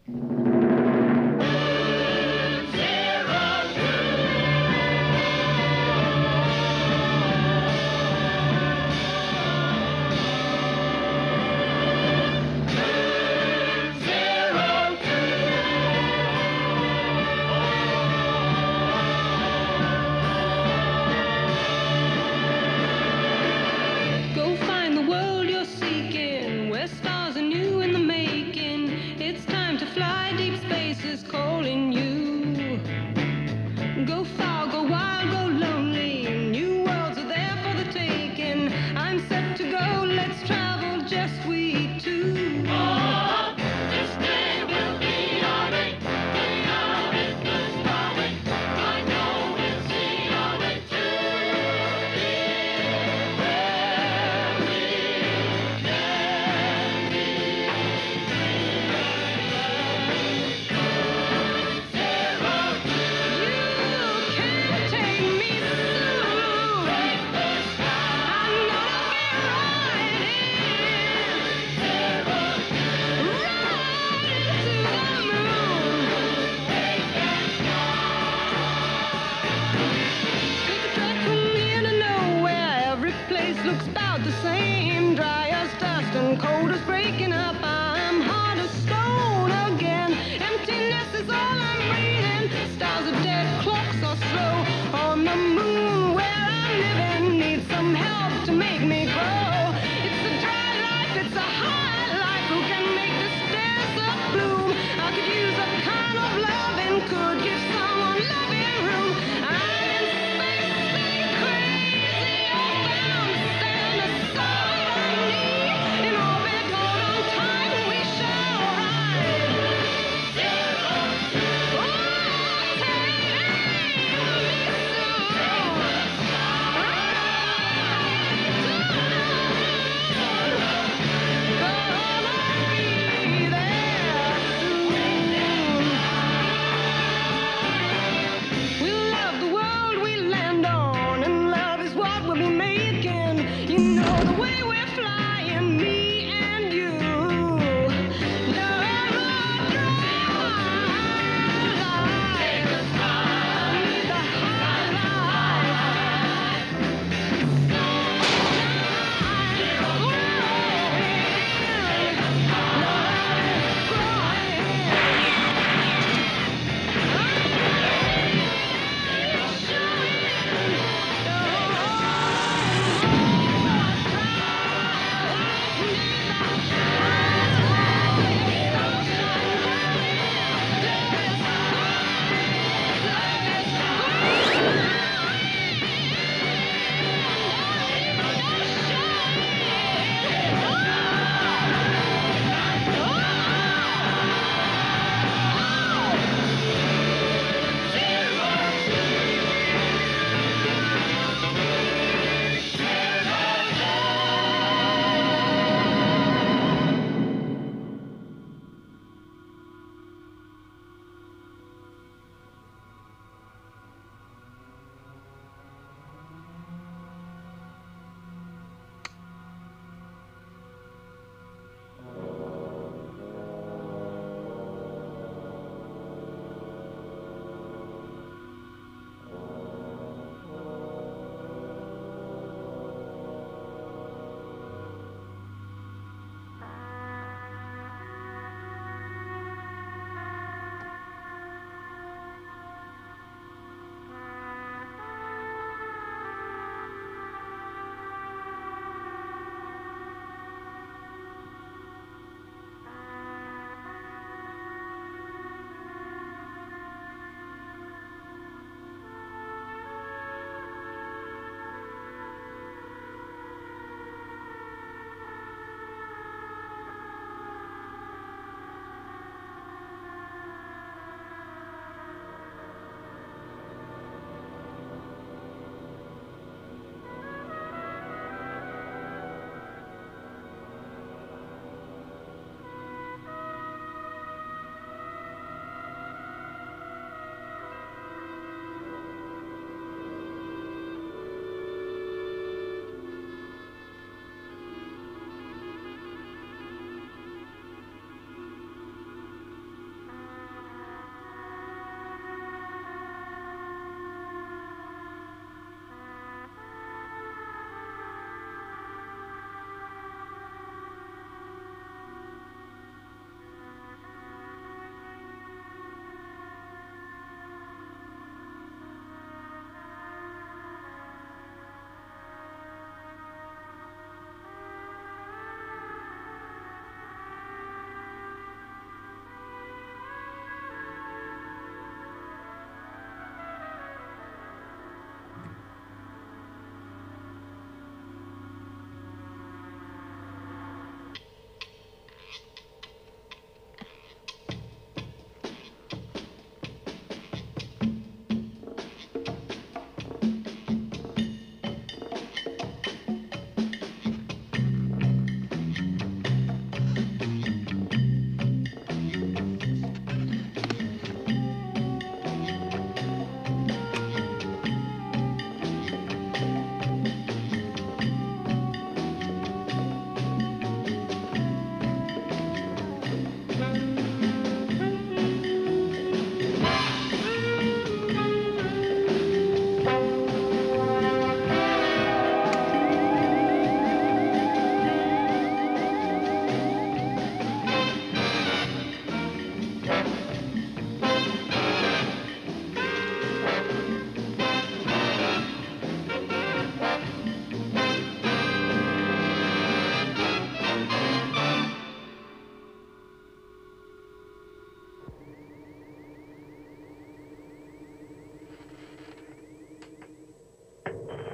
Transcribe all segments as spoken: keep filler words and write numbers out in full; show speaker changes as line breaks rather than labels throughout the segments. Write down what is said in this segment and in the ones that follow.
Crazy, I found stand aside on me in orbit, hold on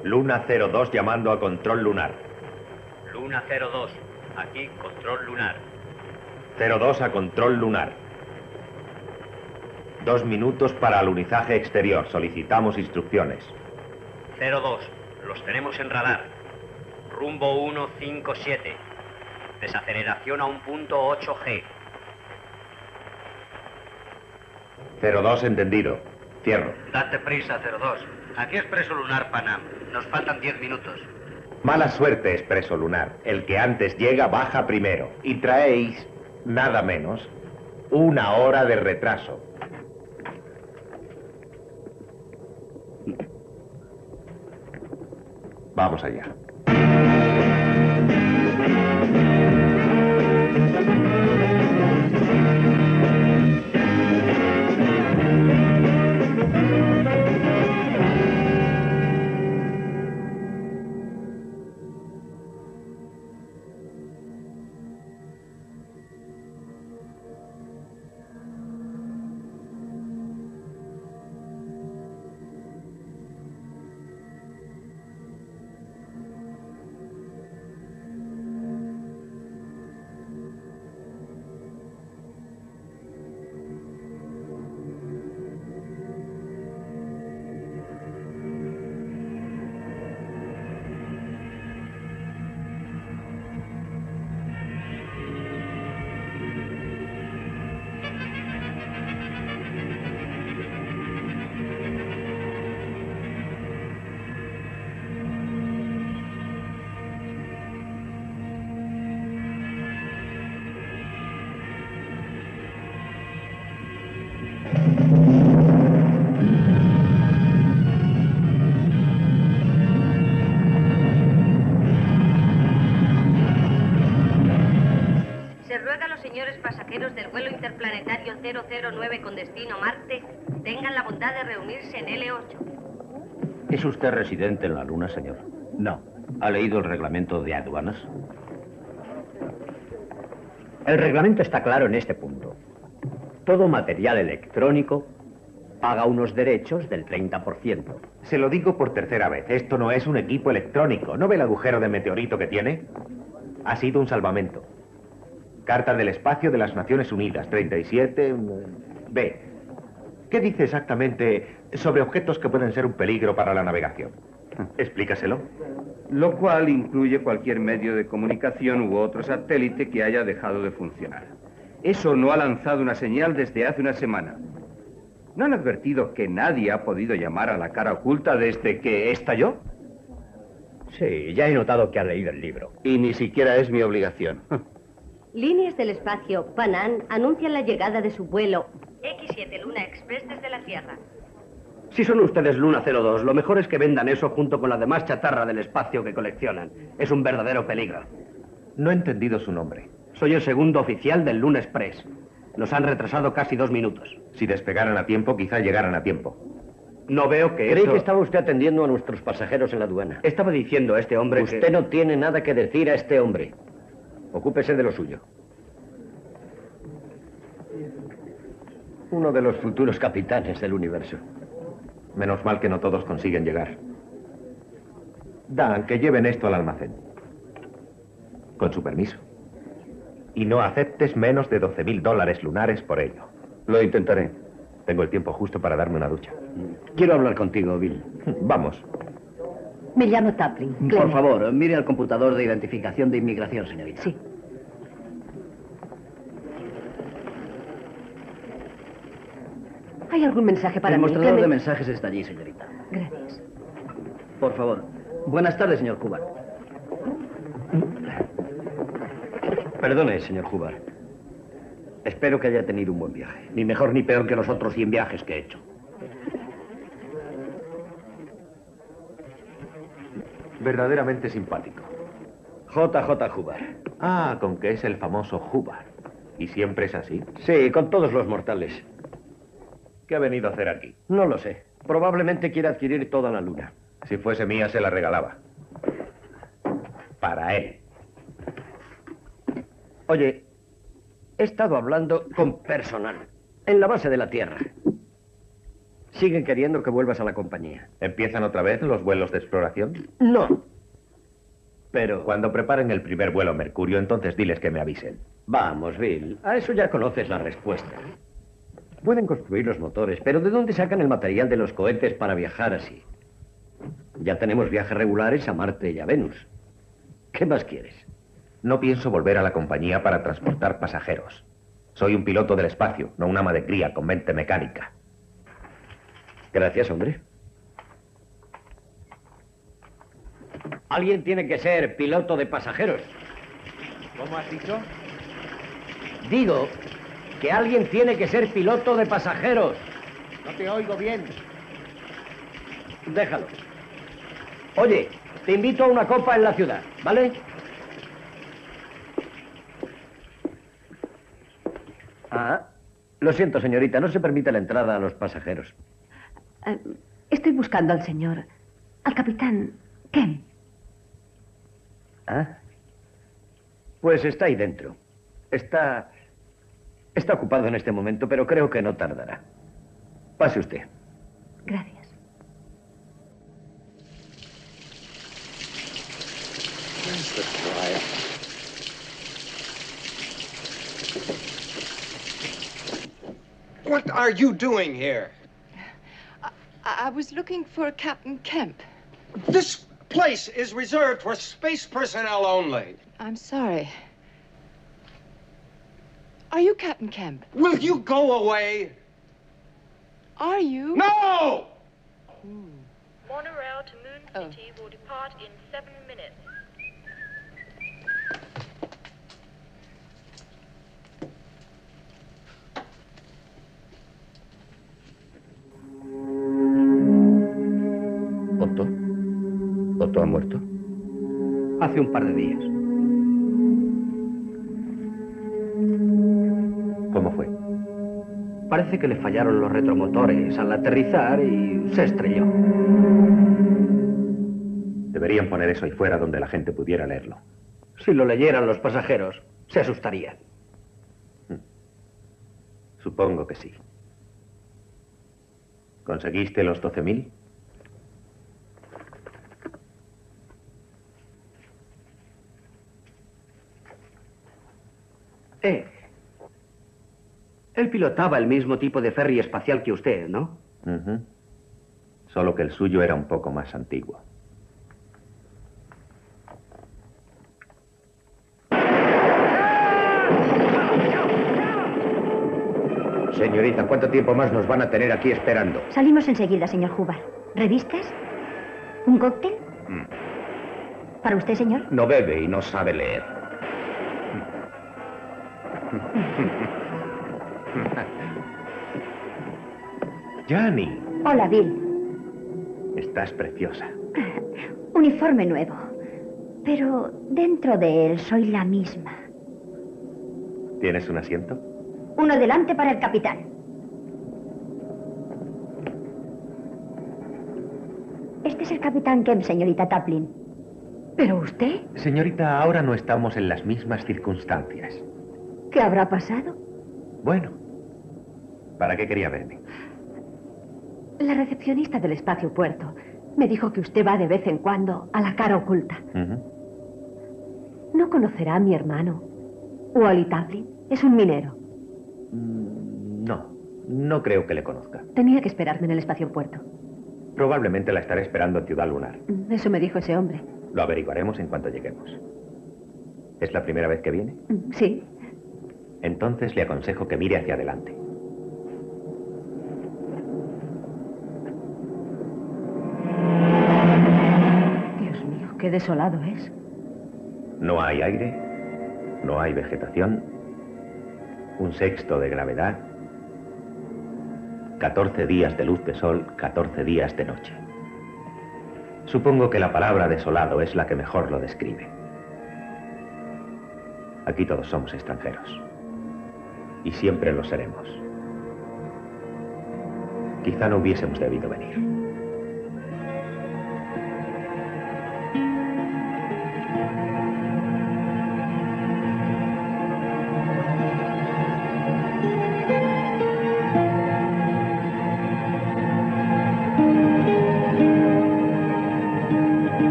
Luna cero dos llamando a control lunar.
Luna cero dos, aquí control lunar.
cero dos a control lunar. Dos minutos para alunizaje exterior. Solicitamos instrucciones.
cero dos, los tenemos en radar. Rumbo uno cinco siete. Desaceleración a un punto ocho G.
cero dos entendido. Cierro.
Date prisa, cero dos. Aquí Expreso Lunar Panam. Nos faltan diez minutos.
Mala suerte, Expreso Lunar. El que antes llega baja primero. Y traéis, nada menos, una hora de retraso. Vamos allá.
Del vuelo interplanetario cero cero nueve con destino Marte tengan la bondad de reunirse en L ocho.
¿Es usted residente en la Luna, señor?
No.
¿Ha leído el reglamento de aduanas?
El reglamento está claro en este punto. Todo material electrónico paga unos derechos del treinta por ciento.
Se lo digo por tercera vez. Esto no es un equipo electrónico. ¿No ve el agujero de meteorito que tiene? Ha sido un salvamento. Carta del Espacio de las Naciones Unidas, treinta y siete B. ¿Qué dice exactamente sobre objetos que pueden ser un peligro para la navegación? Explícaselo.
Lo cual incluye cualquier medio de comunicación u otro satélite que haya dejado de funcionar. Eso no ha lanzado una señal desde hace una semana. ¿No han advertido que nadie ha podido llamar a la cara oculta desde que estalló?
Sí, ya he notado que ha leído el libro.
Y ni siquiera es mi obligación.
Líneas del espacio Panam anuncian la llegada de su vuelo equis siete Luna Express desde la Tierra.
Si son ustedes Luna cero dos, lo mejor es que vendan eso junto con la demás chatarra del espacio que coleccionan. Es un verdadero peligro.
No he entendido su nombre.
Soy el segundo oficial del Luna Express. Nos han retrasado casi dos minutos.
Si despegaran a tiempo, quizá llegaran a tiempo.
No veo que
Creí
eso...
que estaba usted atendiendo a nuestros pasajeros en la aduana.
Estaba diciendo a este hombre
Usted
que...
no tiene nada que decir a este hombre. Ocúpese de lo suyo. Uno de los futuros capitanes del universo.
Menos mal que no todos consiguen llegar. Dan, que lleven esto al almacén. Con su permiso. Y no aceptes menos de doce mil dólares lunares por ello.
Lo intentaré.
Tengo el tiempo justo para darme una ducha.
Quiero hablar contigo, Bill.
Vamos.
Me llamo Taplin.
Por
Clement.
favor, mire al computador de identificación de inmigración, señorita.
Sí. ¿Hay algún mensaje para
El
mí?
mostrador de
Clement?
mensajes está allí, señorita.
Gracias.
Por favor. Buenas tardes, señor Hubbard. Perdone, señor Hubbard. Espero que haya tenido un buen viaje. Ni mejor ni peor que los otros cien viajes que he hecho.
Verdaderamente simpático.
J J Hubbard.
Ah, con que es el famoso Hubbard. ¿Y siempre es así?
Sí, con todos los mortales.
¿Qué ha venido a hacer aquí?
No lo sé. Probablemente quiera adquirir toda la luna.
Si fuese mía, se la regalaba. Para él.
Oye, he estado hablando con personal en la base de la Tierra.
Siguen queriendo que vuelvas a la compañía.
¿Empiezan otra vez los vuelos de exploración?
No. Pero...
Cuando preparen el primer vuelo a Mercurio, entonces diles que me avisen.
Vamos, Bill. A eso ya conoces la respuesta. Pueden construir los motores, pero ¿de dónde sacan el material de los cohetes para viajar así? Ya tenemos viajes regulares a Marte y a Venus. ¿Qué más quieres?
No pienso volver a la compañía para transportar pasajeros. Soy un piloto del espacio, no un ama de cría con mente mecánica.
Gracias, hombre. Alguien tiene que ser piloto de pasajeros.
¿Cómo has dicho?
Digo que alguien tiene que ser piloto de pasajeros.
No te oigo bien.
Déjalo. Oye, te invito a una copa en la ciudad, ¿vale? Ah, lo siento, señorita, no se permite la entrada a los pasajeros.
Uh, estoy buscando al señor, al capitán Kemp.
Ah, pues está ahí dentro. Está... Está ocupado en este momento, pero creo que no tardará. Pase usted.
Gracias.
What are you doing here?
I, I was looking for Captain Kemp.
This place is reserved for space personnel only.
I'm sorry. Are you Captain Kemp?
Will you go away?
Are you?
No!
Monorail to Moon City will depart in seven minutes.
¿Otto? ¿Otto ha muerto?
Hace un par de días.
¿Cómo fue?
Parece que le fallaron los retromotores al aterrizar y se estrelló.
Deberían poner eso ahí fuera donde la gente pudiera leerlo.
Si lo leyeran los pasajeros, se asustarían.
Supongo que sí. ¿Conseguiste los doce mil?
Eh, él pilotaba el mismo tipo de ferry espacial que usted, ¿no?
Uh-huh. Solo que el suyo era un poco más antiguo.
Señorita, ¿cuánto tiempo más nos van a tener aquí esperando?
Salimos enseguida, señor Hubbard. ¿Revistas? ¿Un cóctel?
Mm.
¿Para usted, señor?
No bebe y no sabe leer.
¡Jani!
Hola, Bill.
Estás preciosa.
Uniforme nuevo. Pero dentro de él soy la misma.
¿Tienes un asiento?
Uno delante para el capitán. Este es el capitán Kemp, señorita Taplin.
¿Pero usted?
Señorita, ahora no estamos en las mismas circunstancias.
¿Qué habrá pasado?
Bueno, ¿para qué quería verme?
La recepcionista del espacio puerto me dijo que usted va de vez en cuando a la cara oculta.
Uh-huh.
¿No conocerá a mi hermano? Wally Taplin es un minero.
Mm, no, no creo que le conozca.
Tenía que esperarme en el espacio puerto.
Probablemente la estaré esperando en Ciudad Lunar.
Eso me dijo ese hombre.
Lo averiguaremos en cuanto lleguemos. ¿Es la primera vez que viene?
Sí.
Entonces le aconsejo que mire hacia adelante.
Dios mío, qué desolado es.
No hay aire, no hay vegetación, un sexto de gravedad, catorce días de luz de sol, catorce días de noche. Supongo que la palabra desolado es la que mejor lo describe. Aquí todos somos extranjeros. Y siempre lo seremos. Quizá no hubiésemos debido venir.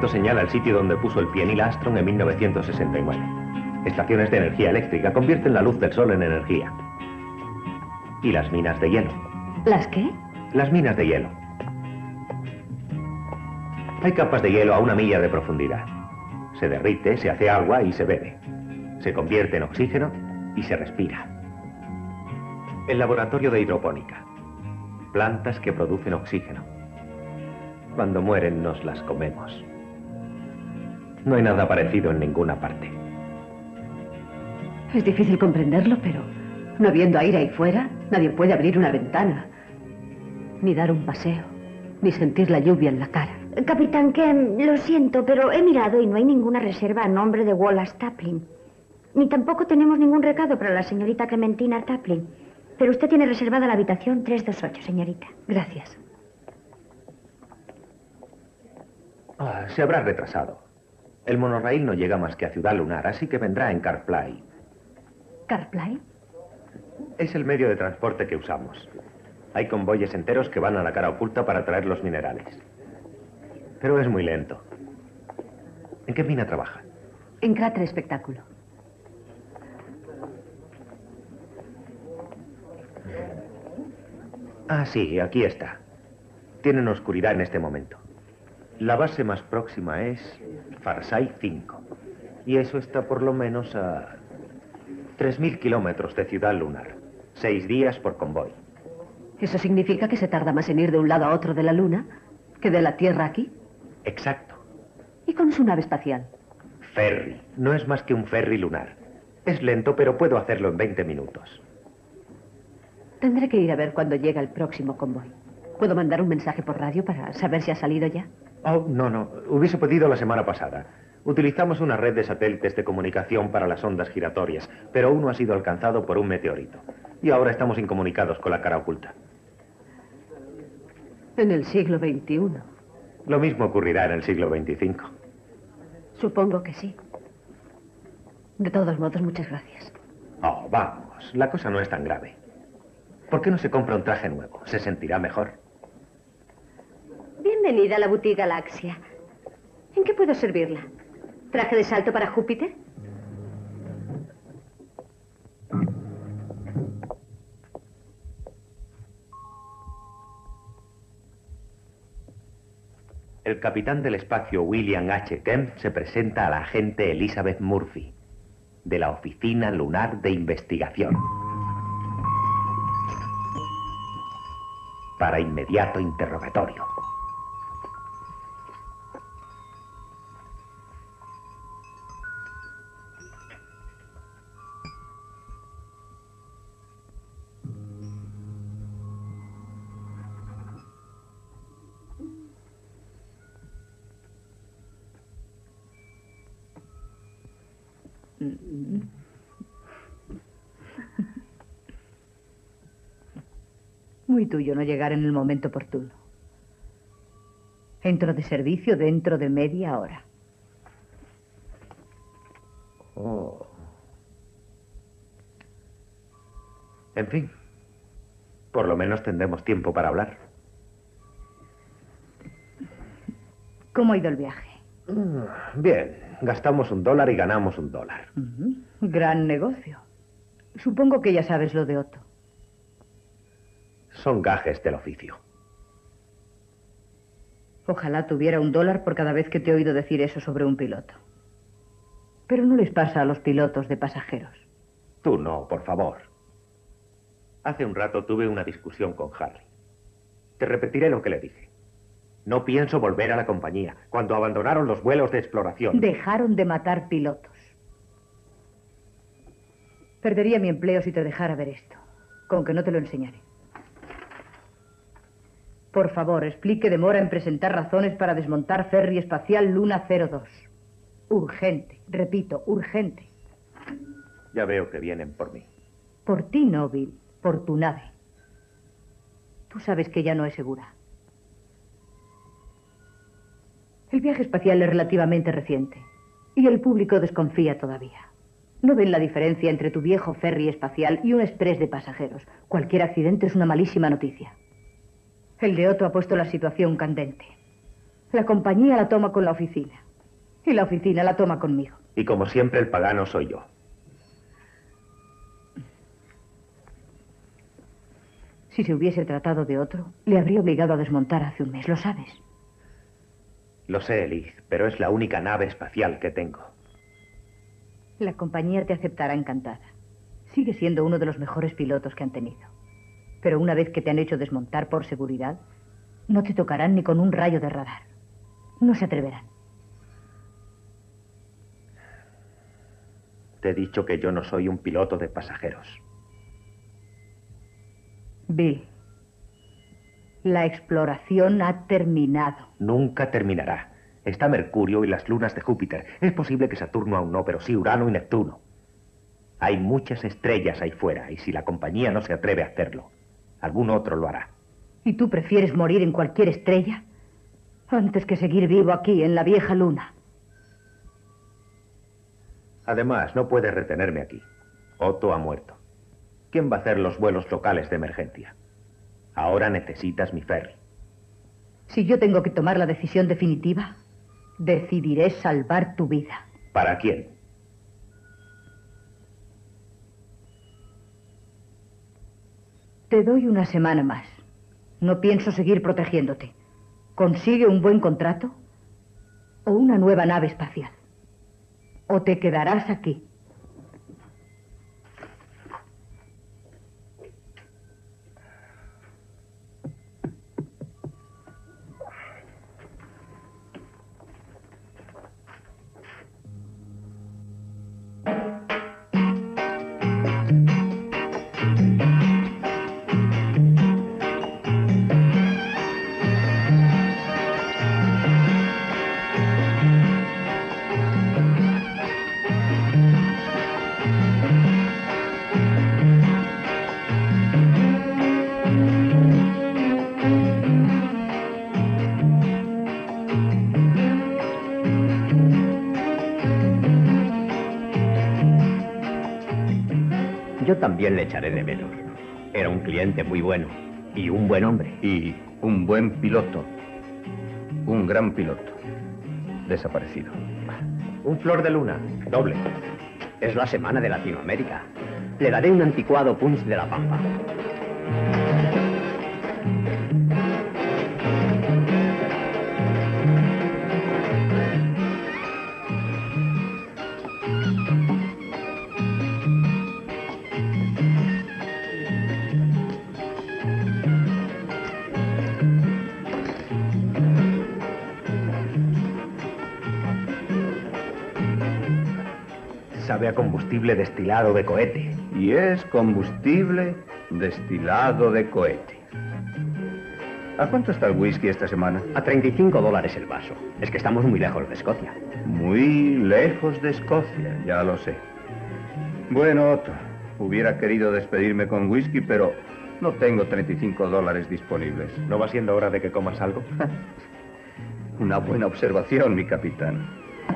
instrumento señala el sitio donde puso el pie Neil Armstrong en mil novecientos sesenta y nueve. Estaciones de energía eléctrica convierten la luz del sol en energía. Y las minas de hielo.
¿Las qué?
Las minas de hielo. Hay capas de hielo a una milla de profundidad. Se derrite, se hace agua y se bebe. Se convierte en oxígeno y se respira. El laboratorio de hidropónica. Plantas que producen oxígeno. Cuando mueren nos las comemos. No hay nada parecido en ninguna parte.
Es difícil comprenderlo, pero no habiendo aire ahí fuera, nadie puede abrir una ventana, ni dar un paseo, ni sentir la lluvia en la cara.
Capitán Kemp, lo siento, pero he mirado y no hay ninguna reserva a nombre de Wallace Taplin. Ni tampoco tenemos ningún recado para la señorita Clementina Taplin. Pero usted tiene reservada la habitación trescientos veintiocho, señorita.
Gracias.
Ah, se habrá retrasado. El monorraíl no llega más que a Ciudad Lunar, así que vendrá en CarPlay.
¿CarPlay?
Es el medio de transporte que usamos. Hay convoyes enteros que van a la cara oculta para traer los minerales. Pero es muy lento. ¿En qué mina trabaja?
En Cráter Espectáculo.
Ah, sí, aquí está. Tienen oscuridad en este momento. La base más próxima es Farsight cinco. Y eso está por lo menos a tres mil kilómetros de Ciudad Lunar. Seis días por convoy.
¿Eso significa que se tarda más en ir de un lado a otro de la Luna que de la Tierra aquí?
Exacto.
¿Y con su nave espacial?
Ferry. No es más que un ferry lunar. Es lento, pero puedo hacerlo en veinte minutos.
Tendré que ir a ver cuándo llega el próximo convoy. ¿Puedo mandar un mensaje por radio para saber si ha salido ya?
Oh, no, no. Hubiese podido la semana pasada. Utilizamos una red de satélites de comunicación para las ondas giratorias, pero uno ha sido alcanzado por un meteorito. Y ahora estamos incomunicados con la cara oculta.
En el siglo veintiuno.
Lo mismo ocurrirá en el siglo veinticinco.
Supongo que sí. De todos modos, muchas gracias.
Oh, vamos. La cosa no es tan grave. ¿Por qué no se compra un traje nuevo? Se sentirá mejor.
Bienvenida a la Boutique Galaxia. ¿En qué puedo servirla? ¿Traje de salto para Júpiter?
El capitán del espacio William H. Kemp se presenta a la agente Elizabeth Murphy, de la Oficina Lunar de Investigación. Para inmediato interrogatorio.
Muy tuyo no llegar en el momento oportuno. Entro de servicio dentro de media hora.
Oh. En fin, por lo menos tendremos tiempo para hablar.
¿Cómo ha ido el viaje?
Bien, gastamos un dólar y ganamos un dólar.
Uh-huh. Gran negocio. Supongo que ya sabes lo de Otto.
Son gajes del oficio.
Ojalá tuviera un dólar por cada vez que te he oído decir eso sobre un piloto. Pero no les pasa a los pilotos de pasajeros.
Tú no, por favor. Hace un rato tuve una discusión con Harry. Te repetiré lo que le dije. No pienso volver a la compañía. Cuando abandonaron los vuelos de exploración...
Dejaron de matar pilotos. Perdería mi empleo si te dejara ver esto. Con que no te lo enseñaré. Por favor, explique demora en presentar razones para desmontar ferry espacial Luna cero dos. Urgente, repito, urgente.
Ya veo que vienen por mí.
Por ti no, Bill, por tu nave. Tú sabes que ya no es segura. El viaje espacial es relativamente reciente y el público desconfía todavía. No ven la diferencia entre tu viejo ferry espacial y un express de pasajeros. Cualquier accidente es una malísima noticia. El de Otto ha puesto la situación candente. La compañía la toma con la oficina. Y la oficina la toma conmigo.
Y como siempre, el pagano soy yo.
Si se hubiese tratado de otro, le habría obligado a desmontar hace un mes, ¿lo sabes?
Lo sé, Liz, pero es la única nave espacial que tengo.
La compañía te aceptará encantada. Sigue siendo uno de los mejores pilotos que han tenido. Pero una vez que te han hecho desmontar por seguridad, no te tocarán ni con un rayo de radar. No se atreverán.
Te he dicho que yo no soy un piloto de pasajeros.
Bill, la exploración ha terminado.
Nunca terminará. Está Mercurio y las lunas de Júpiter. Es posible que Saturno aún no, pero sí Urano y Neptuno. Hay muchas estrellas ahí fuera, y si la compañía no se atreve a hacerlo, algún otro lo hará.
¿Y tú prefieres morir en cualquier estrella antes que seguir vivo aquí, en la vieja luna?
Además, no puedes retenerme aquí. Otto ha muerto. ¿Quién va a hacer los vuelos locales de emergencia? Ahora necesitas mi ferry.
Si yo tengo que tomar la decisión definitiva, decidiré salvar tu vida.
¿Para quién?
Te doy una semana más. No pienso seguir protegiéndote. Consigue un buen contrato o una nueva nave espacial. O te quedarás aquí.
Yo también le echaré de menos. Era un cliente muy bueno y un buen hombre.
Y un buen piloto. Un gran piloto. Desaparecido.
Un flor de luna, doble.
Es la semana de Latinoamérica. Le daré un anticuado punch de la Pampa.
Sabe a combustible destilado de cohete.
Y es combustible destilado de cohete. ¿A cuánto está el whisky esta semana?
A treinta y cinco dólares el vaso. Es que estamos muy lejos de Escocia.
Muy lejos de Escocia, ya lo sé. Bueno, Otto, hubiera querido despedirme con whisky, pero no tengo treinta y cinco dólares disponibles.
¿No va siendo hora de que comas algo?
Una buena observación, mi capitán.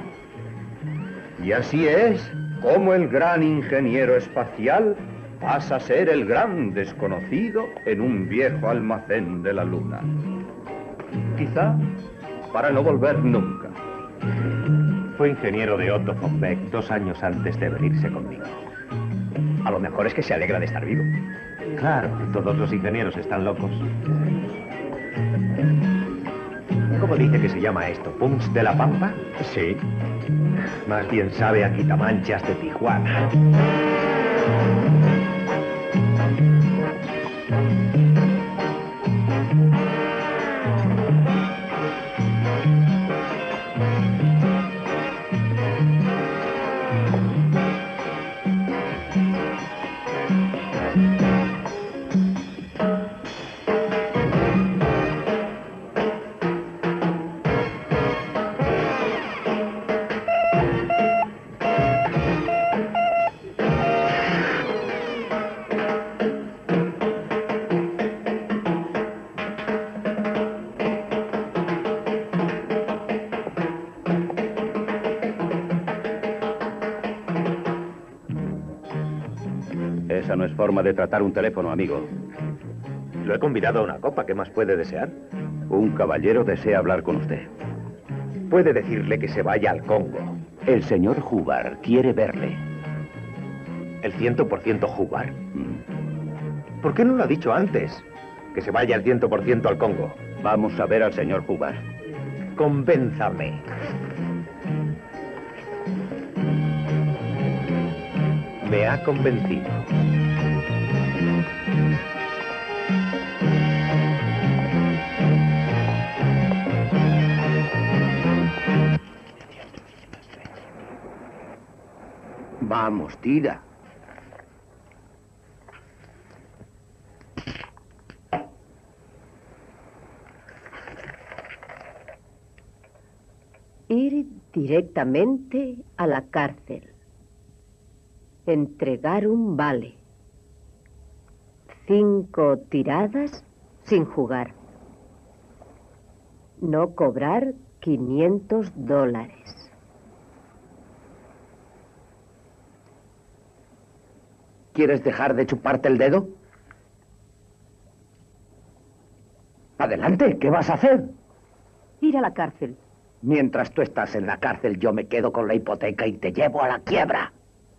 Y así es como el gran ingeniero espacial pasa a ser el gran desconocido en un viejo almacén de la luna. Quizá para no volver nunca.
Fue ingeniero de Otto von Beck dos años antes de venirse conmigo.
A lo mejor es que se alegra de estar vivo.
Claro, todos los ingenieros están locos. ¿Cómo dice que se llama esto? ¿Punch de la Pampa?
Sí.
Más bien sabe a quitamanchas de Tijuana.
Esa no es forma de tratar un teléfono, amigo.
Lo he convidado a una copa. ¿Qué más puede desear?
Un caballero desea hablar con usted.
Puede decirle que se vaya al Congo.
El señor Hubbard quiere verle.
¿El ciento por ciento Hubbard? ¿Por qué no lo ha dicho antes? Que se vaya al ciento por ciento al Congo.
Vamos a ver al señor Hubbard.
Convénzame. Me ha convencido.
Vamos, tira.
Ir directamente a la cárcel. Entregar un vale. Cinco tiradas sin jugar. No cobrar quinientos dólares.
¿Quieres dejar de chuparte el dedo? Adelante, ¿qué vas a hacer?
Ir a la cárcel.
Mientras tú estás en la cárcel, yo me quedo con la hipoteca y te llevo a la quiebra.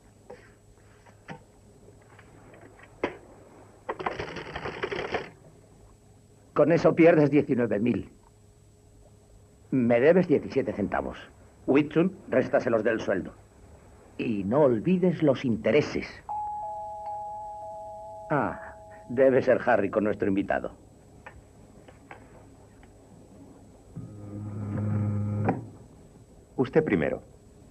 Con eso pierdes diecinueve mil. Me debes diecisiete centavos. Whitsun, réstaselos del sueldo. Y no olvides los intereses. Ah, debe ser Harry con nuestro invitado.
Usted primero.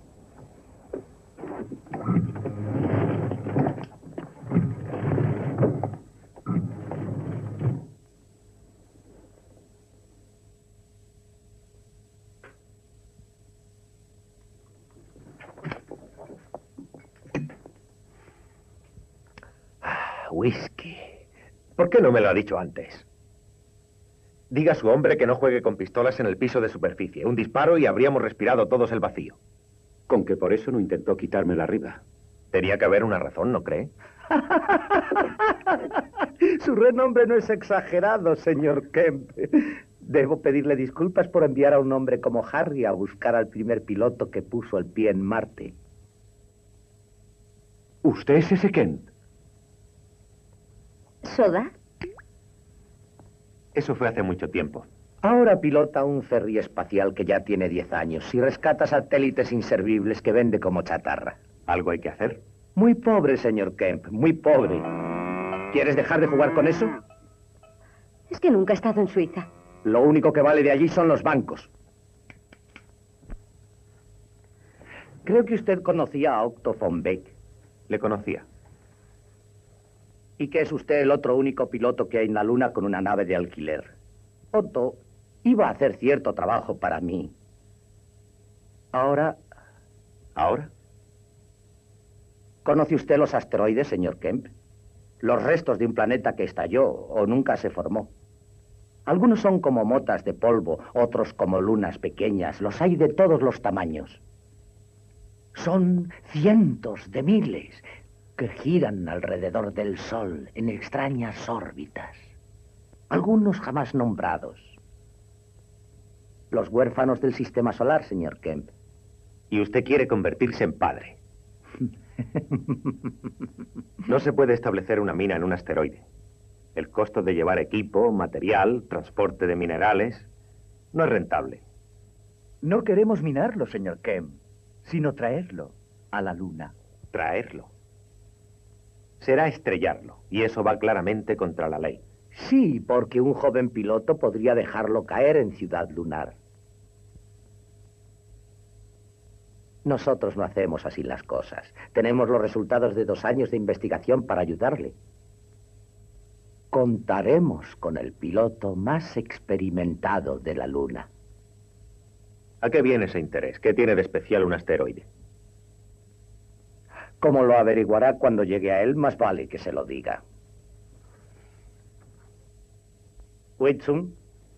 Whisky.
¿Por qué no me lo ha dicho antes? Diga a su hombre que no juegue con pistolas en el piso de superficie. Un disparo y habríamos respirado todos el vacío.
Con que por eso no intentó quitármela arriba.
Tenía que haber una razón, ¿no cree?
Su renombre no es exagerado, señor Kemp. Debo pedirle disculpas por enviar a un hombre como Harry a buscar al primer piloto que puso el pie en Marte.
¿Usted es ese Kent?
¿Soda?
Eso fue hace mucho tiempo.
Ahora pilota un ferry espacial que ya tiene diez años y rescata satélites inservibles que vende como chatarra.
¿Algo hay que hacer?
Muy pobre, señor Kemp, muy pobre. ¿Quieres dejar de jugar con eso?
Es que nunca he estado en Suiza.
Lo único que vale de allí son los bancos. Creo que usted conocía a Otto von Beck.
Le conocía.
Y que es usted el otro único piloto que hay en la Luna con una nave de alquiler. Otto iba a hacer cierto trabajo para mí. Ahora...
¿Ahora?
¿Conoce usted los asteroides, señor Kemp? Los restos de un planeta que estalló o nunca se formó. Algunos son como motas de polvo, otros como lunas pequeñas. Los hay de todos los tamaños. Son cientos de miles que giran alrededor del Sol en extrañas órbitas. Algunos jamás nombrados. Los huérfanos del sistema solar, señor Kemp.
Y usted quiere convertirse en padre. No se puede establecer una mina en un asteroide. El costo de llevar equipo, material, transporte de minerales, no es rentable.
No queremos minarlo, señor Kemp, sino traerlo a la Luna.
¿Traerlo? Será estrellarlo, y eso va claramente contra la ley.
Sí, porque un joven piloto podría dejarlo caer en Ciudad Lunar. Nosotros no hacemos así las cosas. Tenemos los resultados de dos años de investigación para ayudarle. Contaremos con el piloto más experimentado de la Luna.
¿A qué viene ese interés? ¿Qué tiene de especial un asteroide?
Como lo averiguará cuando llegue a él, más vale que se lo diga. Whitsun.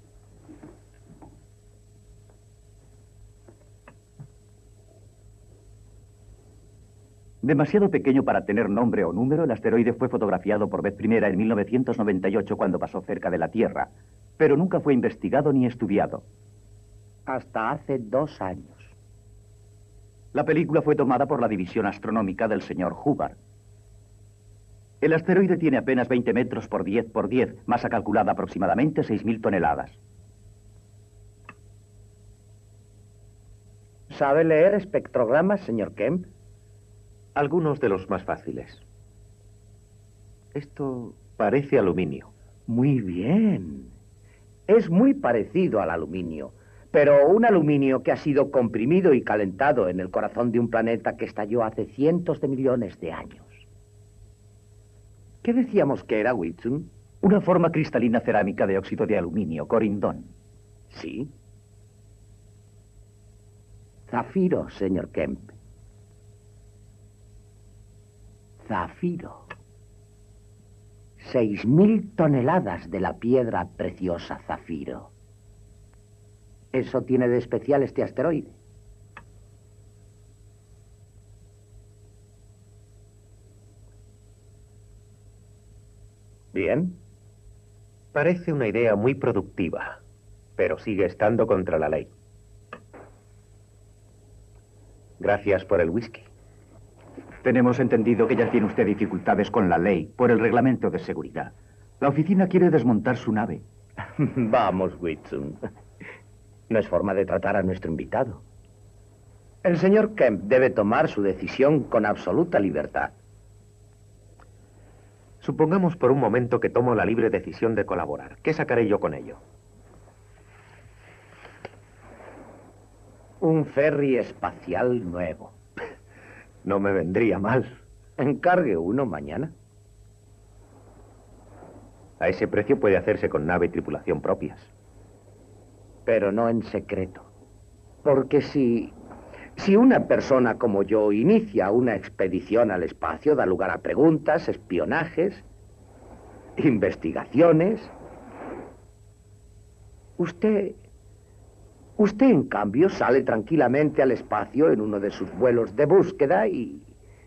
Demasiado pequeño para tener nombre o número, el asteroide fue fotografiado por vez primera en mil novecientos noventa y ocho cuando pasó cerca de la Tierra, pero nunca fue investigado ni estudiado.
Hasta hace dos años.
La película fue tomada por la división astronómica del señor Hubbard. El asteroide tiene apenas veinte metros por diez por diez, masa calculada aproximadamente seis mil toneladas.
¿Sabe leer espectrogramas, señor Kemp?
Algunos de los más fáciles. Esto parece aluminio.
Muy bien. Es muy parecido al aluminio, pero un aluminio que ha sido comprimido y calentado en el corazón de un planeta que estalló hace cientos de millones de años. ¿Qué decíamos que era, Whitson?
Una forma cristalina cerámica de óxido de aluminio, corindón.
Sí. Zafiro, señor Kemp. Zafiro. Seis mil toneladas de la piedra preciosa zafiro. Eso tiene de especial este asteroide. Bien.
Parece una idea muy productiva, pero sigue estando contra la ley. Gracias por el whisky.
Tenemos entendido que ya tiene usted dificultades con la ley por el reglamento de seguridad. La oficina quiere desmontar su nave.
Vamos, Whitson. No es forma de tratar a nuestro invitado. El señor Kemp debe tomar su decisión con absoluta libertad.
Supongamos por un momento que tomo la libre decisión de colaborar. ¿Qué sacaré yo con ello?
Un ferry espacial nuevo.
No me vendría mal.
Encargue uno mañana.
A ese precio puede hacerse con nave y tripulación propias.
Pero no en secreto. Porque si... Si una persona como yo inicia una expedición al espacio, da lugar a preguntas, espionajes, investigaciones. Usted... Usted, en cambio, sale tranquilamente al espacio en uno de sus vuelos de búsqueda y...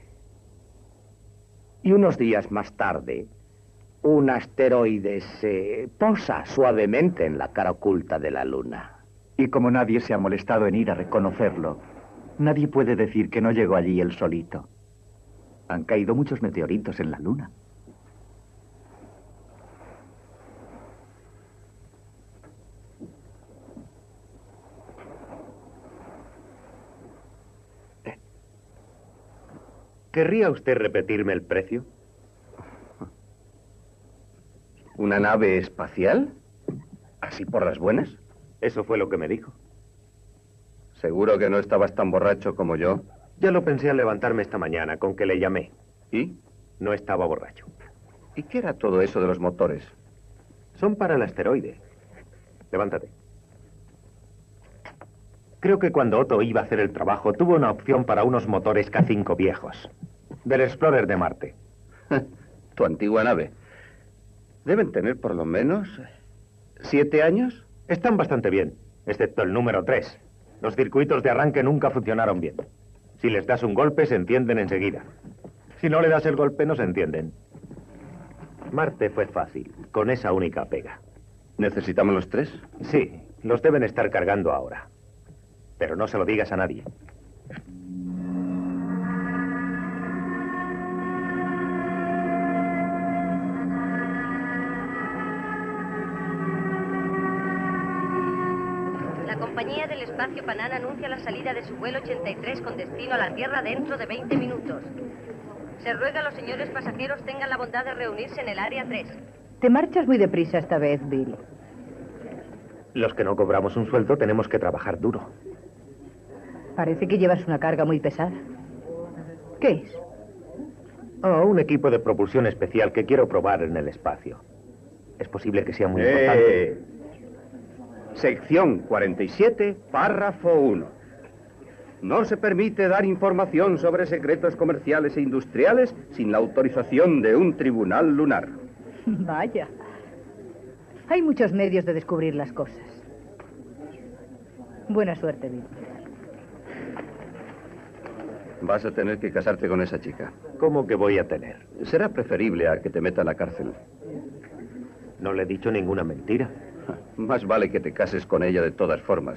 Y unos días más tarde, un asteroide se posa suavemente en la cara oculta de la Luna.
Y como nadie se ha molestado en ir a reconocerlo, nadie puede decir que no llegó allí él solito. Han caído muchos meteoritos en la Luna.
¿Querría usted repetirme el precio?
¿Una nave espacial? ¿Así por las buenas?
Eso fue lo que me dijo.
¿Seguro que no estabas tan borracho como yo?
Ya lo pensé al levantarme esta mañana, con que le llamé.
¿Y?
No estaba borracho.
¿Y qué era todo eso de los motores?
Son para el asteroide. Levántate. Creo que cuando Otto iba a hacer el trabajo, tuvo una opción para unos motores K cinco viejos. Del Explorer de Marte.
Tu antigua nave. Deben tener por lo menos... ¿Siete años?
Están bastante bien, excepto el número tres. Los circuitos de arranque nunca funcionaron bien. Si les das un golpe, se encienden enseguida. Si no le das el golpe, no se encienden. Marte fue fácil, con esa única pega.
¿Necesitamos los tres?
Sí, los deben estar cargando ahora. Pero no se lo digas a nadie.
La compañía del espacio Panam anuncia la salida de su vuelo ochenta y tres con destino a la Tierra dentro de veinte minutos. Se ruega a los señores pasajeros tengan la bondad de reunirse en el área tres.
Te marchas muy deprisa esta vez, Bill.
Los que no cobramos un sueldo tenemos que trabajar duro.
Parece que llevas una carga muy pesada. ¿Qué es?
Oh, un equipo de propulsión especial que quiero probar en el espacio. Es posible que sea muy
eh,
importante.
Sección cuarenta y siete, párrafo uno. No se permite dar información sobre secretos comerciales e industriales sin la autorización de un tribunal lunar.
Vaya. Hay muchos medios de descubrir las cosas. Buena suerte, Bill.
Vas a tener que casarte con esa chica.
¿Cómo que voy a tener?
Será preferible a que te meta a la cárcel.
No le he dicho ninguna mentira.
Más vale que te cases con ella de todas formas.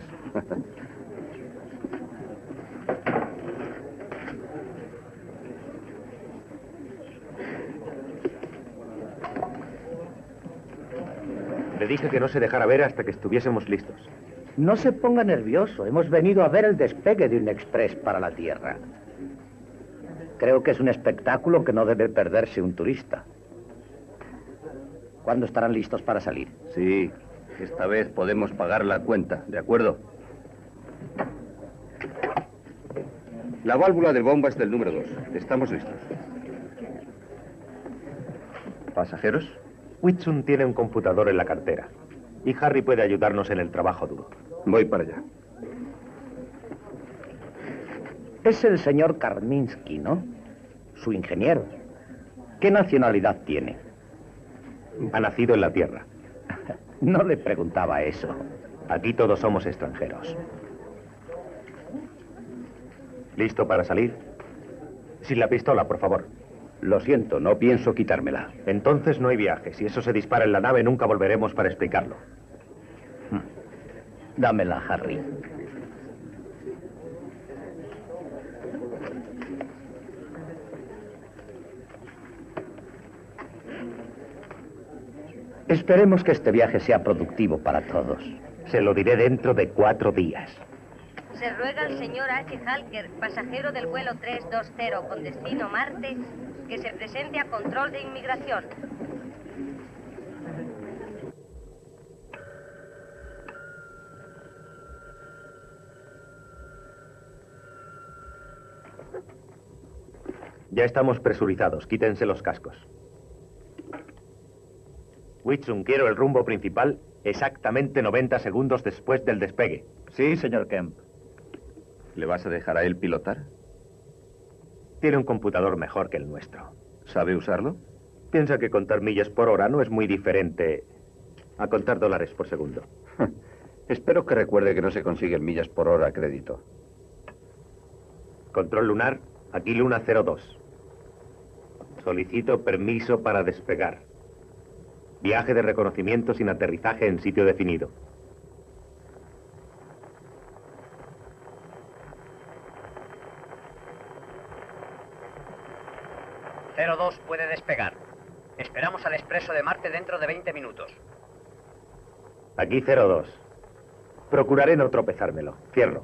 Le dije que no se dejara ver hasta que estuviésemos listos.
No se ponga nervioso. Hemos venido a ver el despegue de un express para la Tierra. Creo que es un espectáculo que no debe perderse un turista. ¿Cuándo estarán listos para salir?
Sí, esta vez podemos pagar la cuenta, ¿de acuerdo? La válvula de bomba es del número dos. Estamos listos. ¿Pasajeros?
Whitsun tiene un computador en la cartera. Y Harry puede ayudarnos en el trabajo duro.
Voy para allá.
Es el señor Karminsky, ¿no? Su ingeniero. ¿Qué nacionalidad tiene?
Ha nacido en la Tierra.
No le preguntaba eso.
Aquí todos somos extranjeros. ¿Listo para salir? Sin la pistola, por favor.
Lo siento, no pienso quitármela.
Entonces no hay viaje. Si eso se dispara en la nave, nunca volveremos para explicarlo.
Dámela, Harry. Esperemos que este viaje sea productivo para todos.
Se lo diré dentro de cuatro días.
Se ruega al señor H. Halker, pasajero del vuelo trescientos veinte con destino Marte, que se presente a control de inmigración.
Ya estamos presurizados. Quítense los cascos. Whitsun, quiero el rumbo principal exactamente noventa segundos después del despegue.
Sí, señor Kemp.
¿Le vas a dejar a él pilotar?
Tiene un computador mejor que el nuestro.
¿Sabe usarlo?
Piensa que contar millas por hora no es muy diferente a contar dólares por segundo.
Espero que recuerde que no se consiguen millas por hora a crédito.
Control lunar, aquí Luna cero dos. Solicito permiso para despegar. Viaje de reconocimiento sin aterrizaje en sitio definido.
cero dos puede despegar. Esperamos al expreso de Marte dentro de veinte minutos.
Aquí cero dos. Procuraré no tropezármelo. Cierro.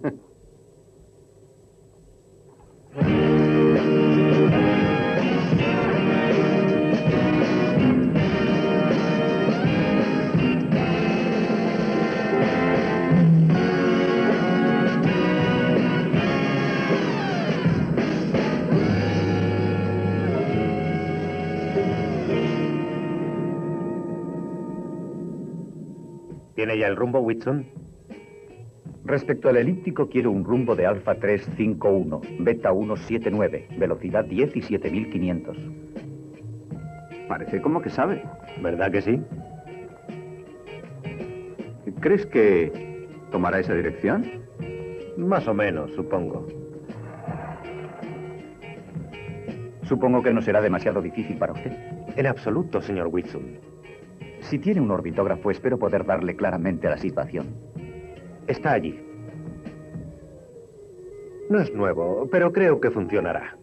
¿Tiene ya el rumbo, Whitsun?
Respecto al elíptico, quiero un rumbo de Alfa tres cinco uno, Beta uno siete nueve, velocidad diecisiete mil quinientos.
Parece como que sabe.
¿Verdad que sí?
¿Crees que tomará esa dirección?
Más o menos, supongo.
Supongo que no será demasiado difícil para usted.
En absoluto, señor Whitsun.
Si tiene un orbitógrafo, espero poder darle claramente la situación.
Está allí. No es nuevo, pero creo que funcionará.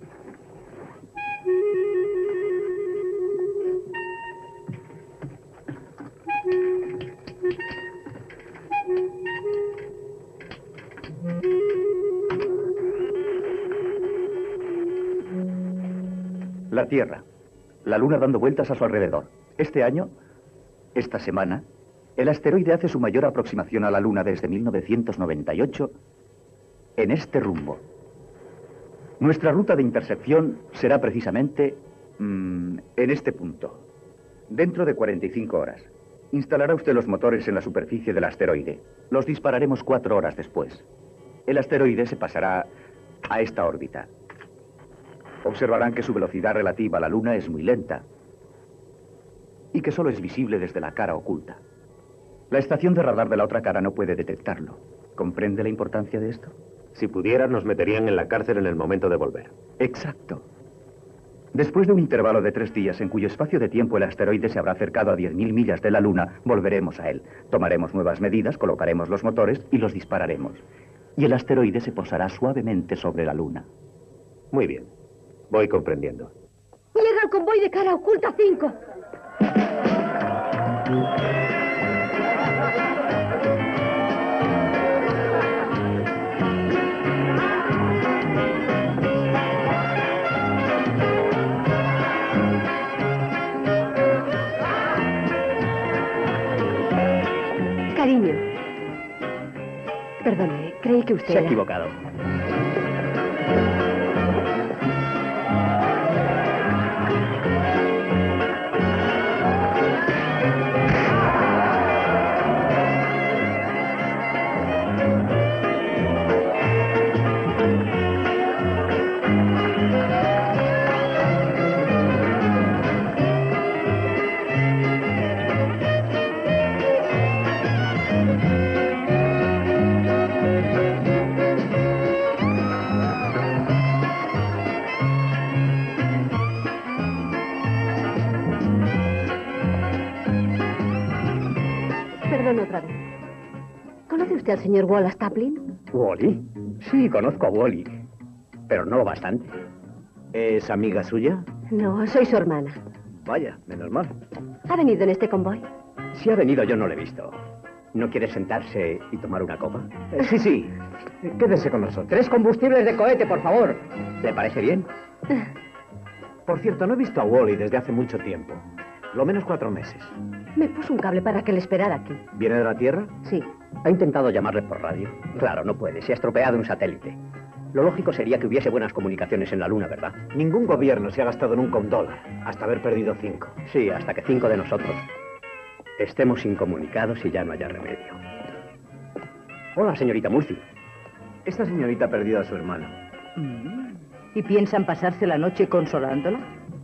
La Tierra. La Luna dando vueltas a su alrededor. Este año, esta semana, el asteroide hace su mayor aproximación a la Luna desde mil novecientos noventa y ocho en este rumbo. Nuestra ruta de intersección será precisamente mmm, en este punto. Dentro de cuarenta y cinco horas. Instalará usted los motores en la superficie del asteroide. Los dispararemos cuatro horas después. El asteroide se pasará a esta órbita. Observarán que su velocidad relativa a la Luna es muy lenta y que solo es visible desde la cara oculta. La estación de radar de la otra cara no puede detectarlo. ¿Comprende la importancia de esto?
Si pudiera, nos meterían en la cárcel en el momento de volver.
Exacto. Después de un intervalo de tres días en cuyo espacio de tiempo el asteroide se habrá acercado a diez mil millas de la Luna, volveremos a él. Tomaremos nuevas medidas, colocaremos los motores y los dispararemos. Y el asteroide se posará suavemente sobre la Luna.
Muy bien. Voy comprendiendo.
Llega el convoy de cara oculta cinco.
Cariño. Perdone, creí que usted...
Se ha equivocado.
Perdone otra vez. ¿Conoce usted al señor Wallace Taplin?
¿Wally? Sí, conozco a Wally, pero no bastante.
¿Es amiga suya?
No, soy su hermana.
Vaya, menos mal.
¿Ha venido en este convoy?
Si ha venido, yo no le he visto. ¿No quiere sentarse y tomar una copa?
Eh, sí, sí. Quédese con nosotros.
Tres combustibles de cohete, por favor. ¿Le parece bien?
Por cierto, no he visto a Wally desde hace mucho tiempo. Lo menos cuatro meses.
Me puso un cable para que le esperara aquí.
¿Viene de la Tierra?
Sí.
¿Ha intentado llamarle por radio? Claro, no puede. Se ha estropeado un satélite. Lo lógico sería que hubiese buenas comunicaciones en la Luna, ¿verdad?
Ningún gobierno se ha gastado nunca un dólar, hasta haber perdido cinco.
Sí, hasta que cinco de nosotros estemos incomunicados y ya no haya remedio. Hola, señorita Murphy.
Esta señorita ha perdido a su hermano.
¿Y piensan pasarse la noche consolándola?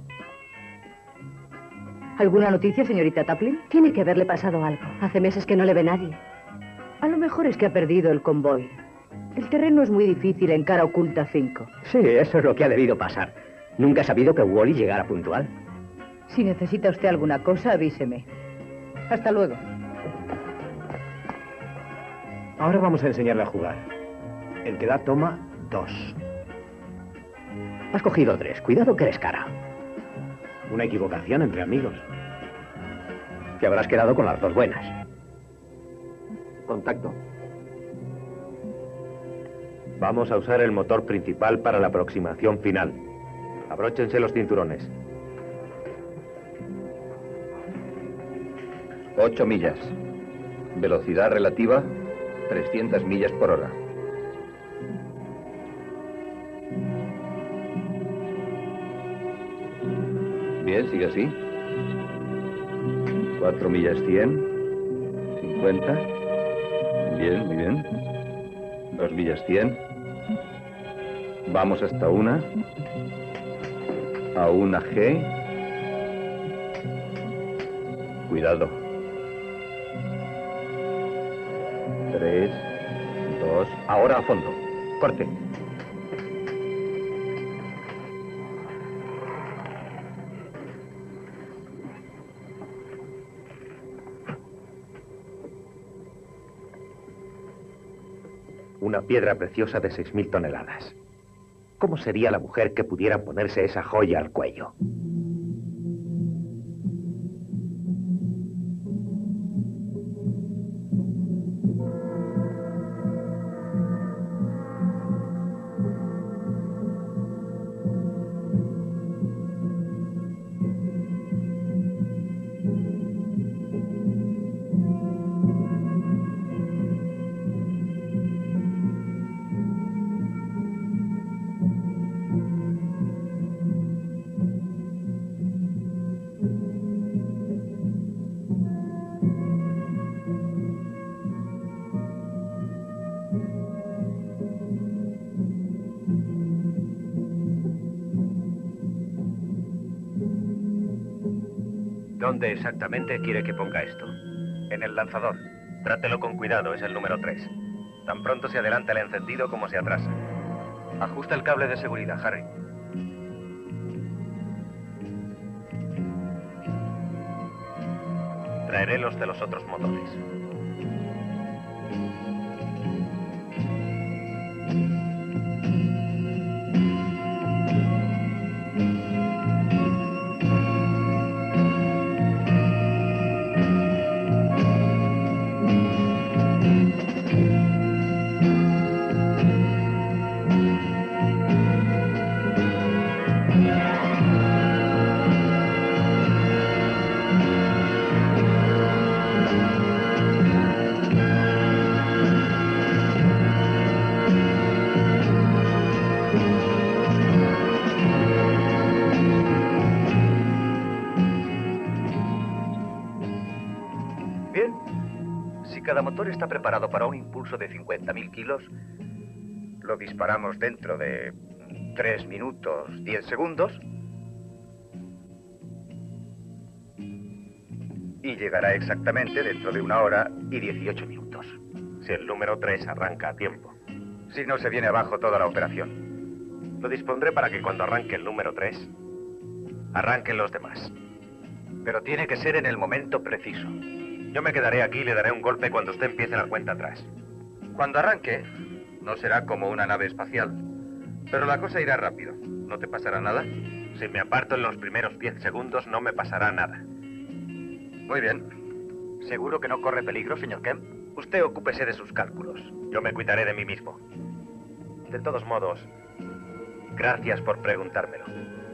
¿Alguna noticia, señorita Taplin?
Tiene que haberle pasado algo. Hace meses que no le ve nadie.
A lo mejor es que ha perdido el convoy. El terreno es muy difícil en cara oculta cinco.
Sí, eso es lo que ha debido pasar. Nunca he sabido que Wally llegara puntual.
Si necesita usted alguna cosa, avíseme. Hasta luego.
Ahora vamos a enseñarle a jugar. El que da toma dos.
Has cogido tres. Cuidado que eres cara.
Una equivocación entre amigos.
Te habrás quedado con las dos buenas.
Contacto.
Vamos a usar el motor principal para la aproximación final. Abróchense los cinturones.
Ocho millas. Velocidad relativa, trescientas millas por hora. Bien, sigue así. Cuatro millas, cien. Cincuenta. Bien, muy bien. Dos millas, cien. Vamos hasta una. A una G. Cuidado. Tres, dos. Ahora a fondo. Corte.
Una piedra preciosa de seis mil toneladas. ¿Cómo sería la mujer que pudiera ponerse esa joya al cuello?
¿Dónde exactamente quiere que ponga esto?
En el lanzador. Trátelo con cuidado, es el número tres. Tan pronto se adelanta el encendido como se atrasa. Ajusta el cable de seguridad, Harry.
extraeré los de los otros motores.
Cada motor está preparado para un impulso de cincuenta mil kilos. Lo disparamos dentro de tres minutos, diez segundos. Y llegará exactamente dentro de una hora y dieciocho minutos.
Si el número tres arranca a tiempo.
Si no se viene abajo toda la operación.
Lo dispondré para que cuando arranque el número tres, arranquen los demás.
Pero tiene que ser en el momento preciso.
Yo me quedaré aquí y le daré un golpe cuando usted empiece la cuenta atrás.
Cuando arranque, no será como una nave espacial. Pero la cosa irá rápido. ¿No te pasará nada?
Si me aparto en los primeros diez segundos, no me pasará nada.
Muy bien. ¿Seguro que no corre peligro, señor Kemp? Usted ocúpese de sus cálculos.
Yo me cuidaré de mí mismo. De todos modos, gracias por preguntármelo.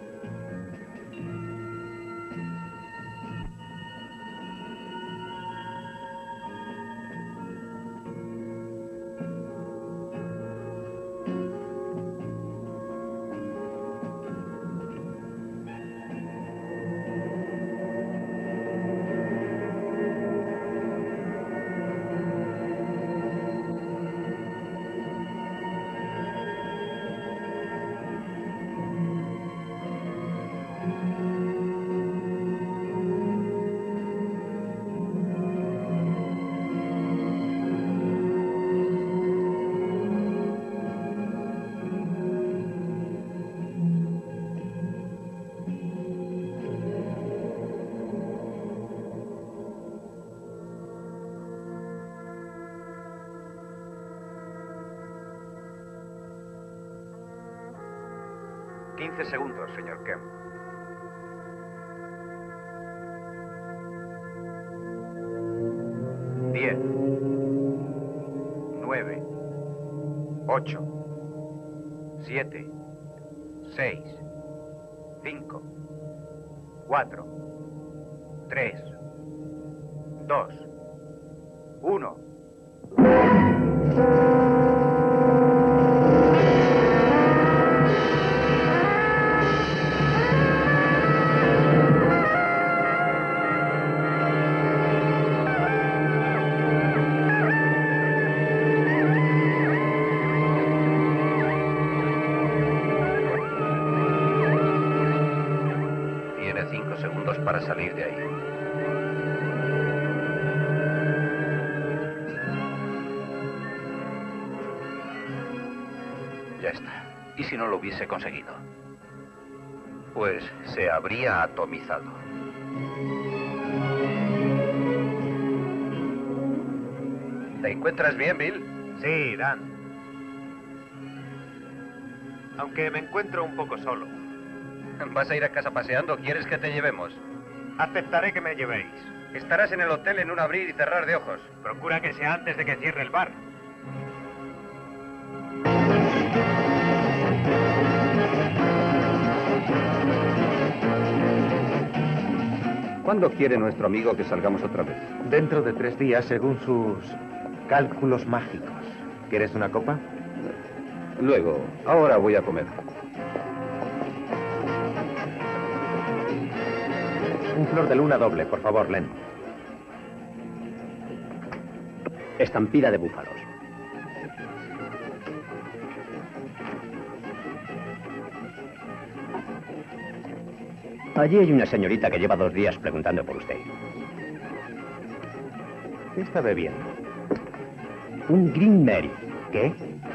quince segundos, señor Kemp. diez. nueve. ocho. siete. seis. cinco. cuatro. tres. dos. uno. Para salir de ahí. Ya está. ¿Y si no lo hubiese conseguido? Pues se habría atomizado. ¿Te encuentras bien, Bill?
Sí, Dan. Aunque me encuentro un poco solo.
¿Vas a ir a casa paseando o quieres que te llevemos?
Aceptaré que me llevéis.
Estarás en el hotel en un abrir y cerrar de ojos.
Procura que sea antes de que cierre el bar.
¿Cuándo quiere nuestro amigo que salgamos otra vez?
Dentro de tres días, según sus cálculos mágicos. ¿Quieres una copa?
Luego. Ahora voy a comer.
Un flor de luna doble, por favor, Len.
Estampida de búfalos. Allí hay una señorita que lleva dos días preguntando por usted.
¿Qué está bebiendo?
Un Green Mary.
¿Qué?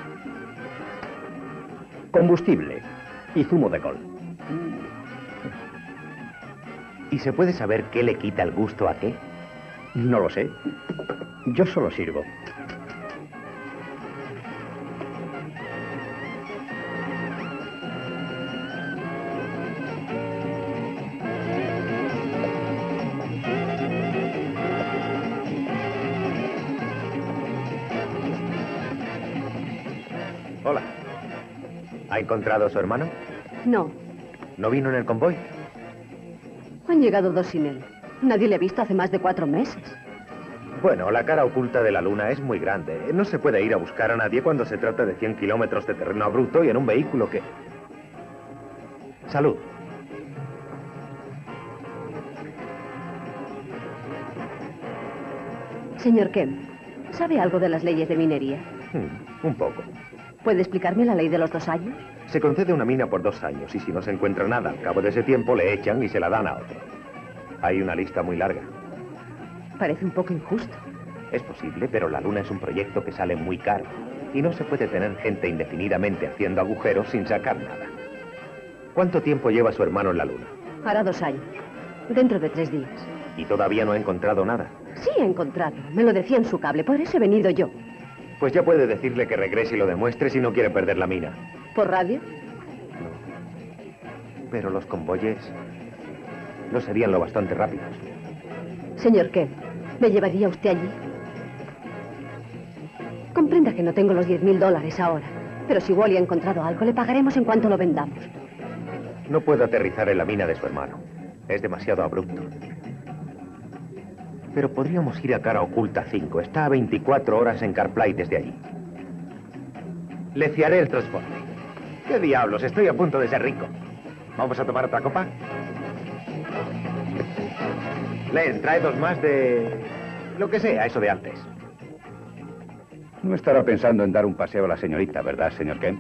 Combustible y zumo de col.
¿Y se puede saber qué le quita el gusto a qué?
No lo sé. Yo solo sirvo.
Hola. ¿Ha encontrado a su hermano?
No,
¿No vino en el convoy?
han llegado dos sin él. Nadie le ha visto hace más de cuatro meses.
Bueno, la cara oculta de la Luna es muy grande. No se puede ir a buscar a nadie cuando se trata de cien kilómetros de terreno abrupto y en un vehículo que... Salud.
Señor Kemp, ¿sabe algo de las leyes de minería?
Hmm, un poco.
¿Puede explicarme la ley de los dos años?
Se concede una mina por dos años y si no se encuentra nada al cabo de ese tiempo le echan y se la dan a otro. Hay una lista muy larga.
Parece un poco injusto.
Es posible, pero la Luna es un proyecto que sale muy caro y no se puede tener gente indefinidamente haciendo agujeros sin sacar nada. ¿Cuánto tiempo lleva su hermano en la Luna?
Hará dos años. Dentro de tres días.
¿Y todavía no ha encontrado nada?
Sí, he encontrado. Me lo decía en su cable. Por eso he venido yo.
Pues ya puede decirle que regrese y lo demuestre si no quiere perder la mina.
¿Por radio?
Pero los convoyes no serían lo bastante rápidos.
Señor Kemp, ¿me llevaría usted allí? Comprenda que no tengo los diez mil dólares ahora. Pero si Wally ha encontrado algo, le pagaremos en cuanto lo vendamos.
No puedo aterrizar en la mina de su hermano. Es demasiado abrupto. Pero podríamos ir a Cara Oculta cinco. Está a veinticuatro horas en CarPlay desde allí. Le fiaré el transporte. ¿Qué diablos? Estoy a punto de ser rico. ¿Vamos a tomar otra copa? Len, trae dos más de... lo que sea, eso de antes.
No estará pensando en dar un paseo a la señorita, ¿verdad, señor Kemp?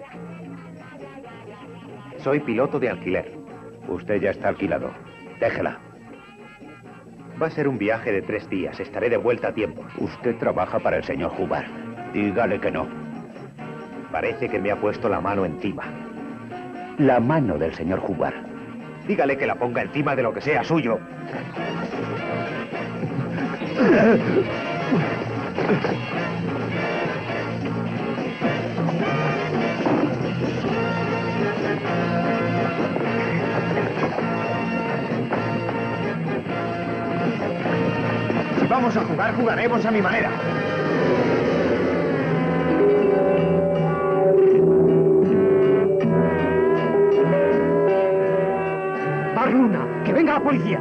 Soy piloto de alquiler.
Usted ya está alquilado. Déjela.
Va a ser un viaje de tres días. Estaré de vuelta a tiempo.
Usted trabaja para el señor Hubbard. Dígale que no.
Parece que me ha puesto la mano encima.
La mano del señor Hubbard.
Dígale que la ponga encima de lo que sea suyo. Si vamos a jugar, jugaremos a mi manera.
¡Bar Luna! ¡Que venga la policía!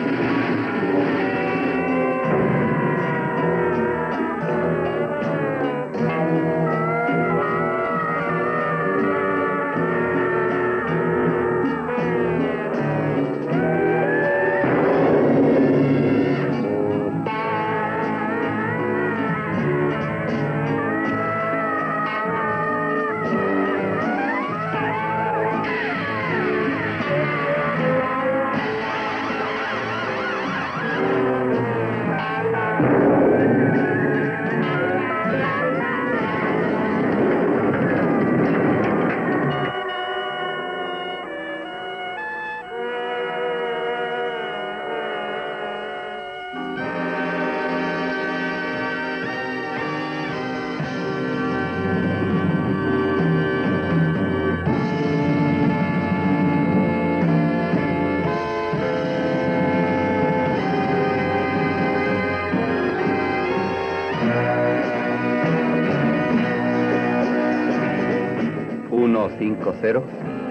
cinco cero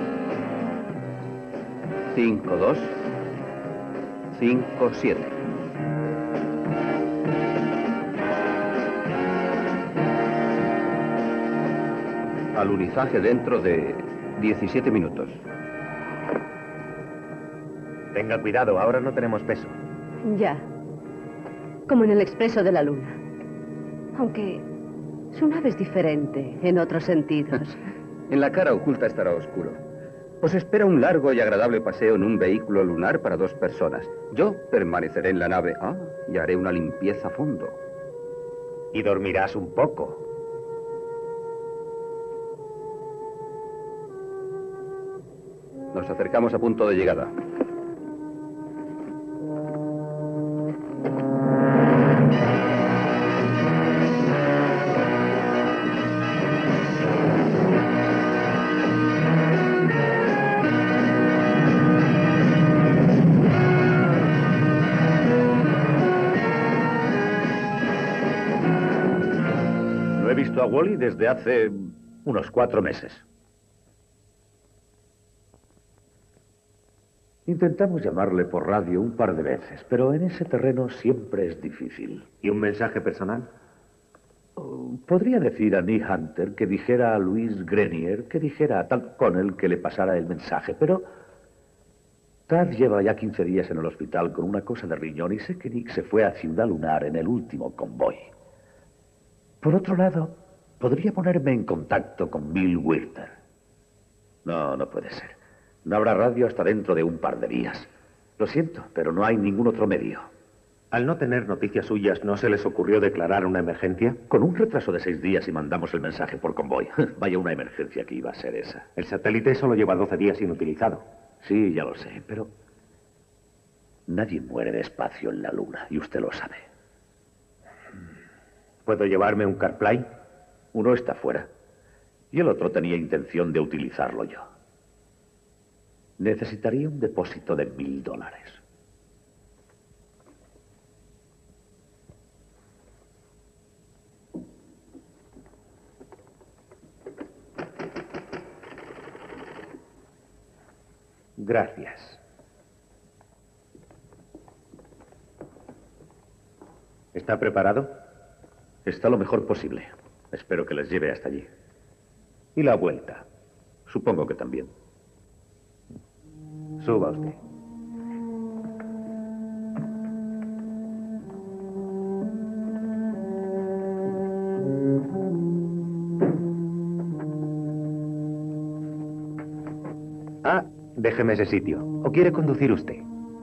cinco dos cinco siete. Alunizaje dentro de diecisiete minutos.
Tenga cuidado, ahora no tenemos peso.
Ya. Como en el Expreso de la Luna. Aunque su nave es diferente en otros sentidos.
En la cara oculta estará oscuro. Os espera un largo y agradable paseo en un vehículo lunar para dos personas. Yo permaneceré en la nave. Ah, y haré una limpieza a fondo.
Y dormirás un poco.
Nos acercamos a punto de llegada.
a Wally desde hace unos cuatro meses. Intentamos llamarle por radio un par de veces, pero en ese terreno siempre es difícil.
¿Y un mensaje personal?
Oh, podría decir a Nick Hunter que dijera a Louis Grenier que dijera a Tad Connell que le pasara el mensaje, pero Tad lleva ya quince días en el hospital con una cosa de riñón y sé que Nick se fue a Ciudad Lunar en el último convoy. Por otro lado, podría ponerme en contacto con Bill Wilter. No, no puede ser. No habrá radio hasta dentro de un par de días. Lo siento, pero no hay ningún otro medio.
Al no tener noticias suyas, ¿no se les ocurrió declarar una emergencia?
Con un retraso de seis días y mandamos el mensaje por convoy. Vaya una emergencia que iba a ser esa.
El satélite solo lleva doce días inutilizado.
Sí, ya lo sé, pero nadie muere despacio en la luna, y usted lo sabe.
¿Puedo llevarme un CarPlay?
Uno está fuera, y el otro tenía intención de utilizarlo yo. Necesitaría un depósito de mil dólares.
Gracias. ¿Está preparado?
Está lo mejor posible. Espero que les lleve hasta allí.
¿Y la vuelta?
Supongo que también.
Suba usted. Ah, déjeme ese sitio. ¿O quiere conducir usted?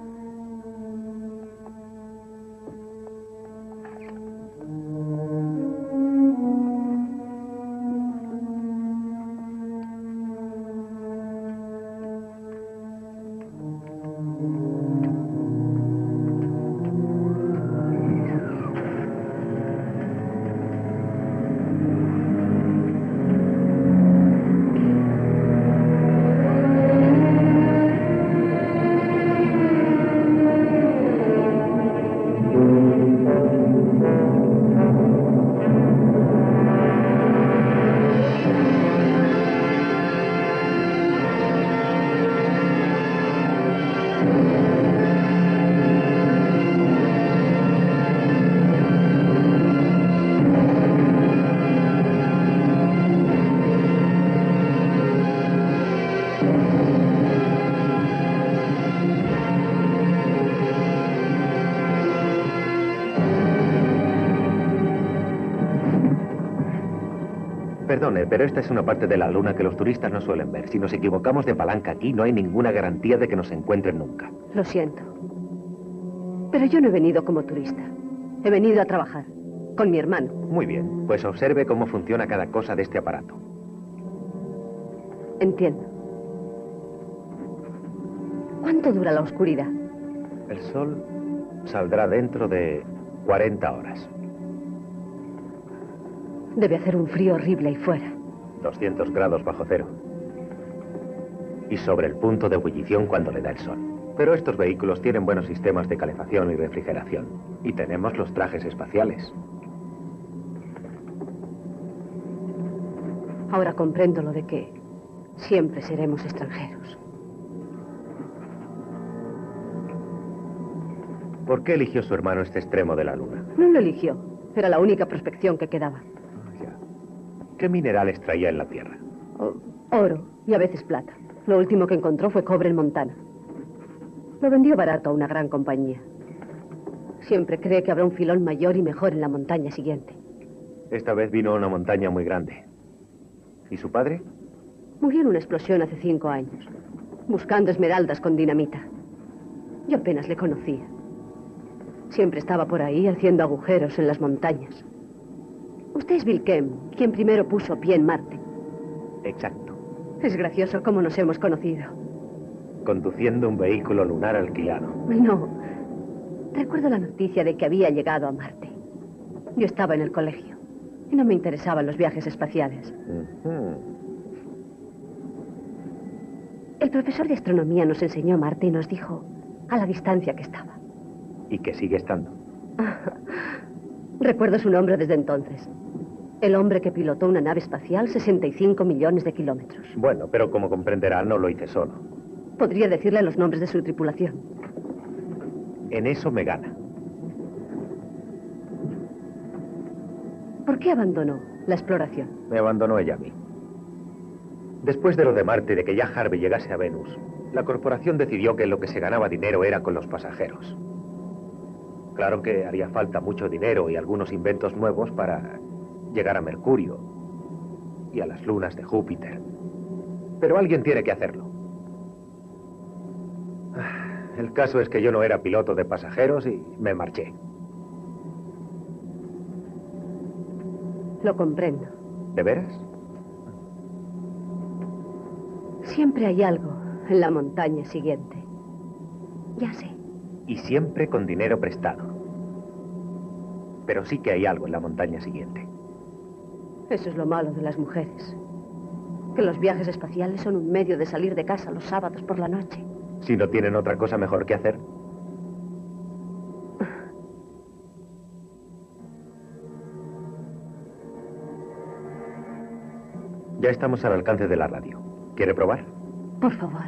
Perdone, pero esta es una parte de la luna que los turistas no suelen ver. Si nos equivocamos de palanca aquí, no hay ninguna garantía de que nos encuentren nunca.
Lo siento. Pero yo no he venido como turista. He venido a trabajar. Con mi hermano.
Muy bien. Pues observe cómo funciona cada cosa de este aparato.
Entiendo. ¿Cuánto dura la oscuridad?
El sol saldrá dentro de cuarenta horas.
Debe hacer un frío horrible ahí fuera.
doscientos grados bajo cero. Y sobre el punto de ebullición cuando le da el sol. Pero estos vehículos tienen buenos sistemas de calefacción y refrigeración. Y tenemos los trajes espaciales.
Ahora comprendo lo de que siempre seremos extranjeros.
¿Por qué eligió su hermano este extremo de la luna?
No lo eligió. Era la única prospección que quedaba.
¿Qué minerales traía en la Tierra?
Oh, oro y a veces plata. Lo último que encontró fue cobre en Montana. Lo vendió barato a una gran compañía. Siempre cree que habrá un filón mayor y mejor en la montaña siguiente.
Esta vez vino a una montaña muy grande. ¿Y su padre?
Murió en una explosión hace cinco años, buscando esmeraldas con dinamita. Yo apenas le conocía. Siempre estaba por ahí haciendo agujeros en las montañas. Usted es Bill Kemp, quien primero puso pie en Marte.
Exacto.
Es gracioso cómo nos hemos conocido.
Conduciendo un vehículo lunar alquilado.
No. Recuerdo la noticia de que había llegado a Marte. Yo estaba en el colegio y no me interesaban los viajes espaciales.
Uh-huh.
El profesor de astronomía nos enseñó Marte y nos dijo a la distancia que estaba.
Y que sigue estando.
Recuerdo su nombre desde entonces. El hombre que pilotó una nave espacial sesenta y cinco millones de kilómetros.
Bueno, pero como comprenderá, no lo hice solo.
Podría decirle los nombres de su tripulación.
En eso me gana.
¿Por qué abandonó la exploración?
Me abandonó ella a mí. Después de lo de Marte y de que ya Harvey llegase a Venus, la corporación decidió que en lo que se ganaba dinero era con los pasajeros. Claro que haría falta mucho dinero y algunos inventos nuevos para llegar a Mercurio y a las lunas de Júpiter. Pero alguien tiene que hacerlo. El caso es que yo no era piloto de pasajeros y me marché.
Lo comprendo.
¿De veras?
Siempre hay algo en la montaña siguiente. Ya sé.
Y siempre con dinero prestado. Pero sí que hay algo en la montaña siguiente.
Eso es lo malo de las mujeres. Que los viajes espaciales son un medio de salir de casa los sábados por la noche.
Si no tienen otra cosa mejor que hacer. Ya estamos al alcance de la radio. ¿Quiere probar?
Por favor.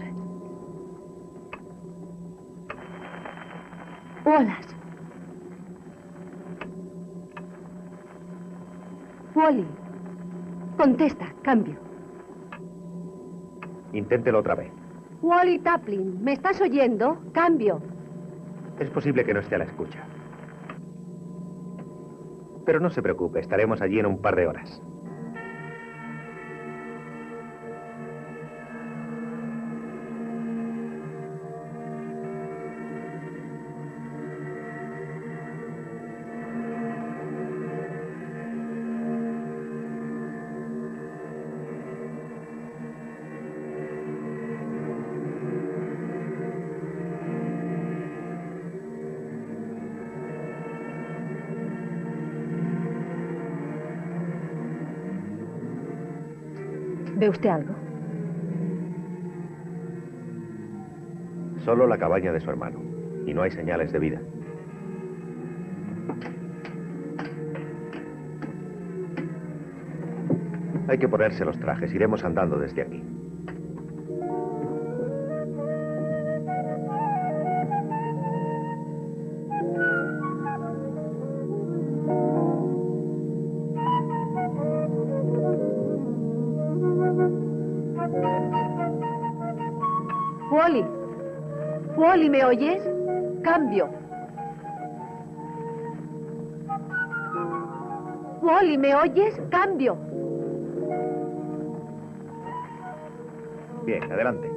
Wallace. Wally. Contesta, cambio.
Inténtelo otra vez.
Wally Taplin, ¿me estás oyendo? Cambio.
Es posible que no esté a la escucha. Pero no se preocupe, estaremos allí en un par de horas.
¿Ve usted algo?
Solo la cabaña de su hermano. Y no hay señales de vida. Hay que ponerse los trajes. Iremos andando desde aquí.
Wally. Wally, ¿me oyes? Cambio. Wally, ¿me oyes? Cambio.
Bien, adelante.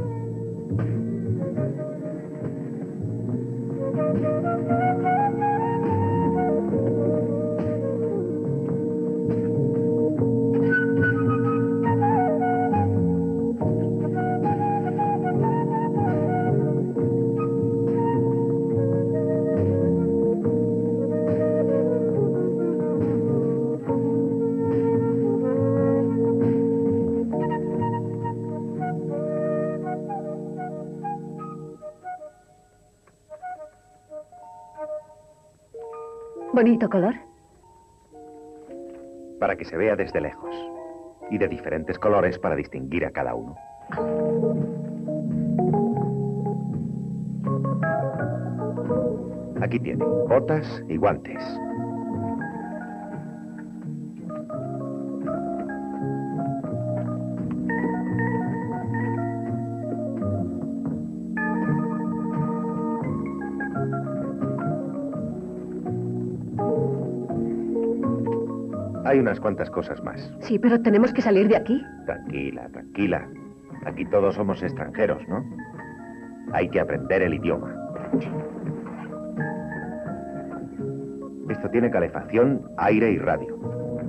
Bonito color.
Para que se vea desde lejos. Y de diferentes colores para distinguir a cada uno. Aquí tiene botas y guantes. Hay unas cuantas cosas más.
Sí, pero tenemos que salir de aquí.
Tranquila, tranquila. Aquí todos somos extranjeros, ¿no? Hay que aprender el idioma. Esto tiene calefacción, aire y radio.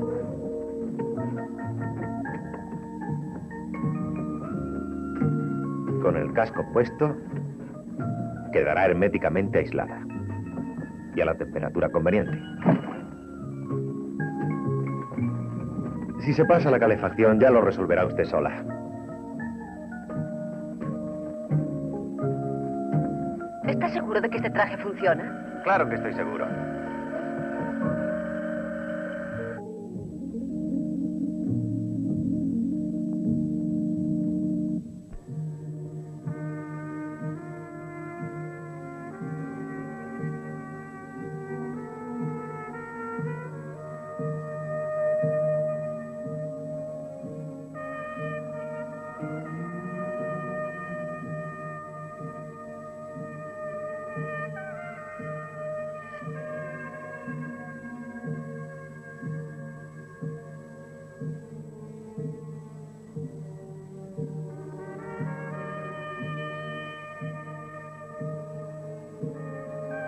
Con el casco puesto, quedará herméticamente aislada. Y a la temperatura conveniente. Si se pasa la calefacción, ya lo resolverá usted sola.
¿Estás seguro de que este traje funciona?
Claro que estoy seguro.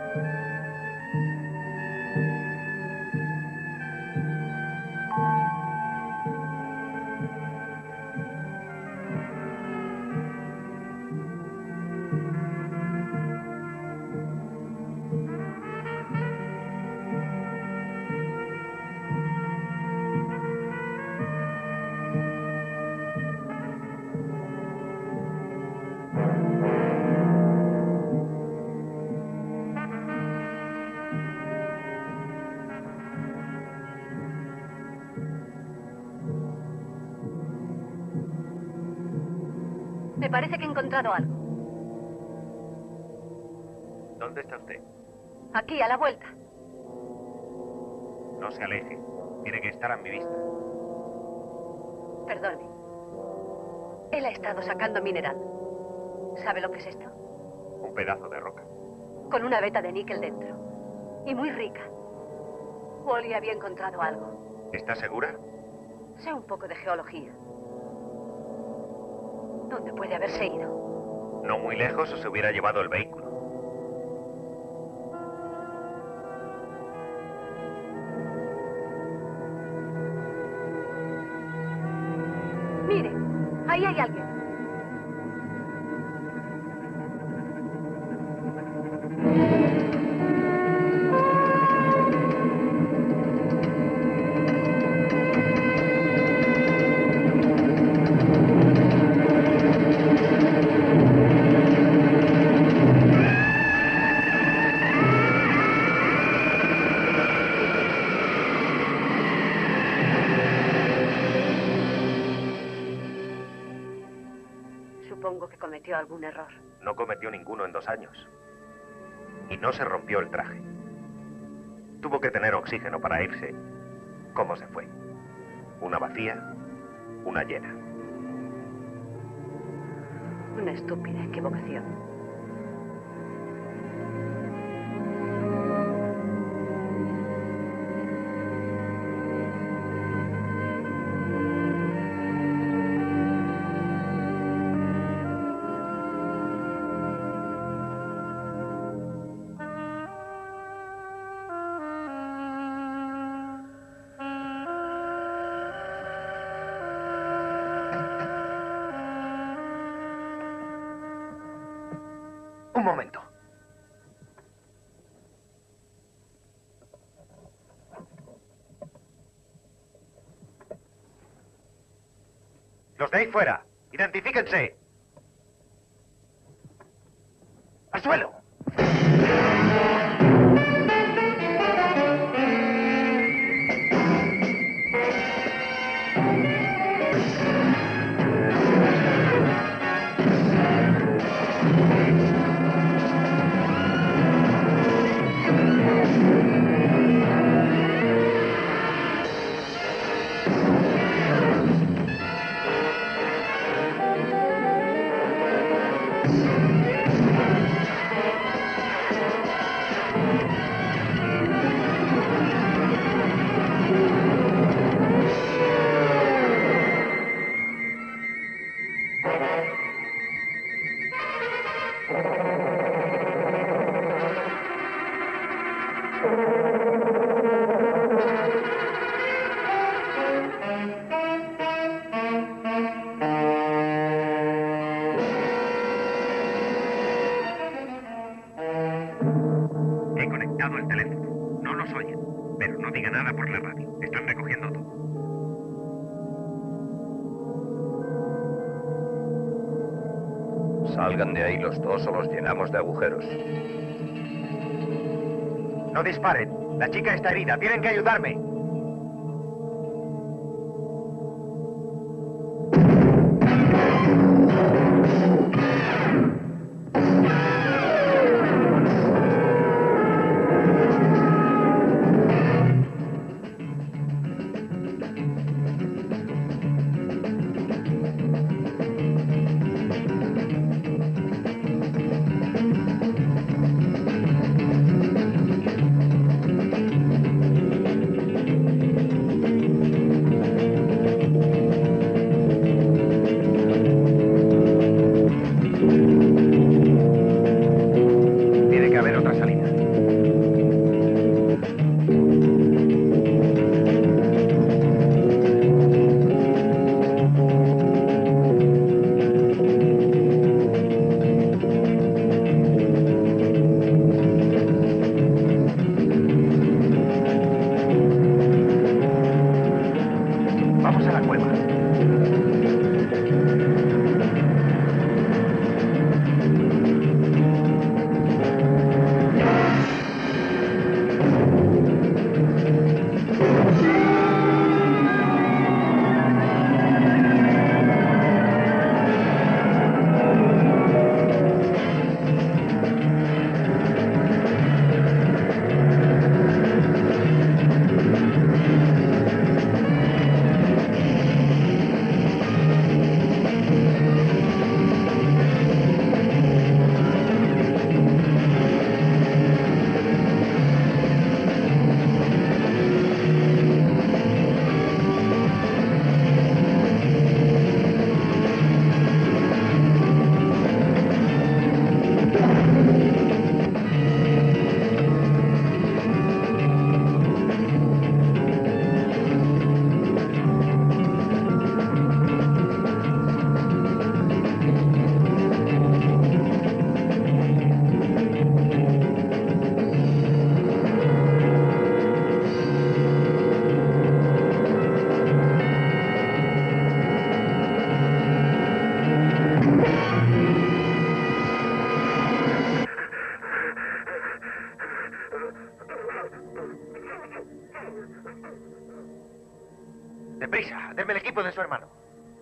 Me parece que he encontrado algo.
¿Dónde está usted?
Aquí, a la vuelta.
No se aleje. Tiene que estar a mi vista.
Perdone. Él ha estado sacando mineral. ¿Sabe lo que es esto?
Un pedazo de roca.
Con una veta de níquel dentro. Y muy rica. Wally había encontrado algo.
¿Está segura?
Sé un poco de geología. ¿Dónde puede haberse ido?
No muy lejos o se hubiera llevado el vehículo.
Mire, ahí hay alguien. Supongo que cometió algún error.
No cometió ninguno en dos años. Y no se rompió el traje. Tuvo que tener oxígeno para irse. ¿Cómo se fue? Una vacía, una llena.
Una estúpida equivocación.
Un momento. Los de ahí fuera, identifíquense. ¡Al suelo! El teléfono. No los oyen, pero no diga nada por la radio. Están recogiendo todo.
Salgan de ahí los dos o los llenamos de agujeros.
No disparen. La chica está herida. Tienen que ayudarme.
Deprisa, denme el equipo de su hermano.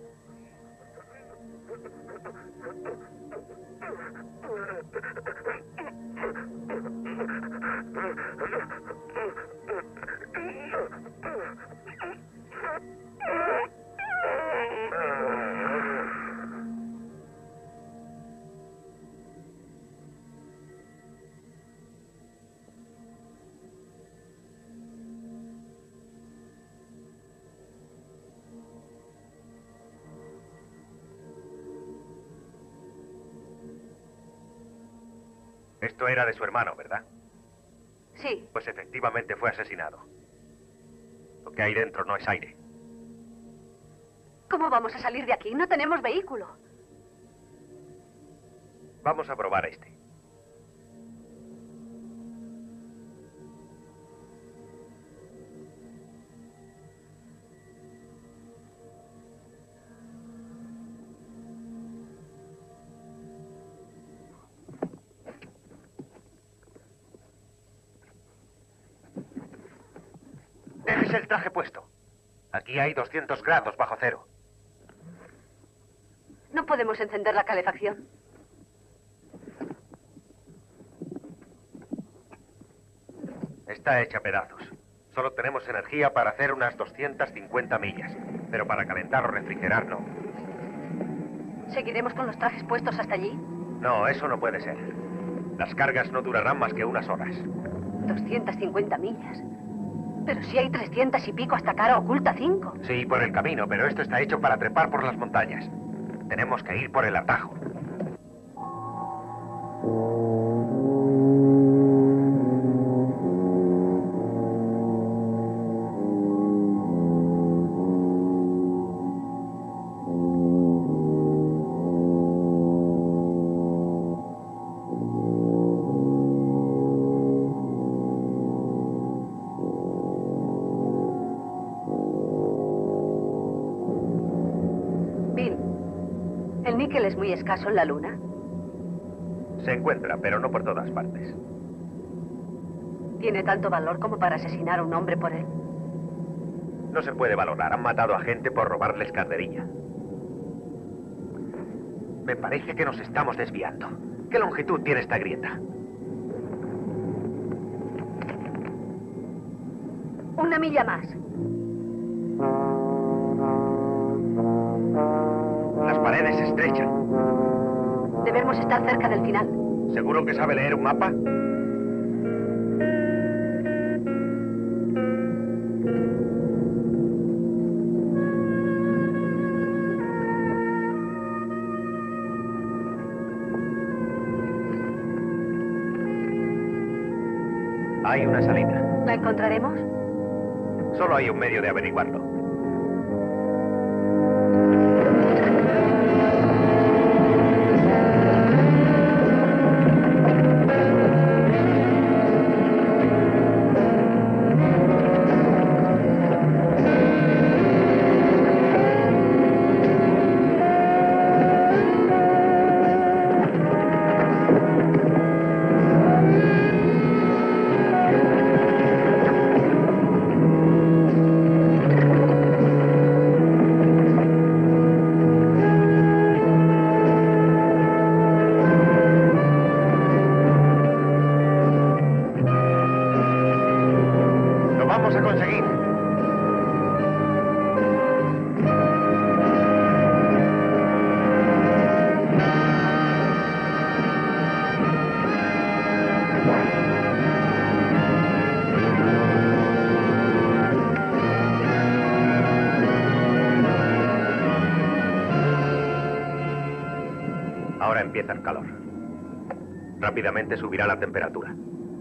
Esto era de su hermano, ¿verdad?
Sí.
Pues efectivamente fue asesinado. Lo que hay dentro no es aire.
¿Cómo vamos a salir de aquí? No tenemos vehículo.
Vamos a probar este. Déjese el traje puesto. Aquí hay doscientos grados bajo cero.
No podemos encender la calefacción.
Está hecha a pedazos. Solo tenemos energía para hacer unas doscientas cincuenta millas. Pero para calentar o refrigerar, no.
¿Seguiremos con los trajes puestos hasta allí?
No, eso no puede ser. Las cargas no durarán más que unas horas.
doscientas cincuenta millas. Pero si hay trescientas y pico hasta Cara Oculta cinco.
Sí, por el camino, pero esto está hecho para trepar por las montañas. Tenemos que ir por el atajo.
¿Es muy escaso en la Luna?
Se encuentra, pero no por todas partes.
¿Tiene tanto valor como para asesinar a un hombre por él?
No se puede valorar. Han matado a gente por robarles carderilla. Me parece que nos estamos desviando. ¿Qué longitud tiene esta grieta?
Una milla más.
Las paredes se estrechan.
Debemos estar cerca del final.
¿Seguro que sabe leer un mapa? Hay una salida.
¿La encontraremos?
Solo hay un medio de averiguarlo. Ahora empieza el calor. Rápidamente subirá la temperatura.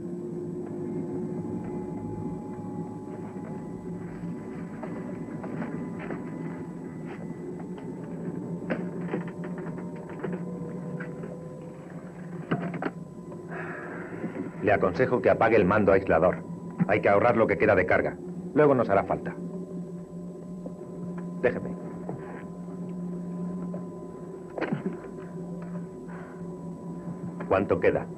Le aconsejo que apague el mando aislador. Hay que ahorrar lo que queda de carga. Luego nos hará falta. Déjeme. ¿Cuánto queda?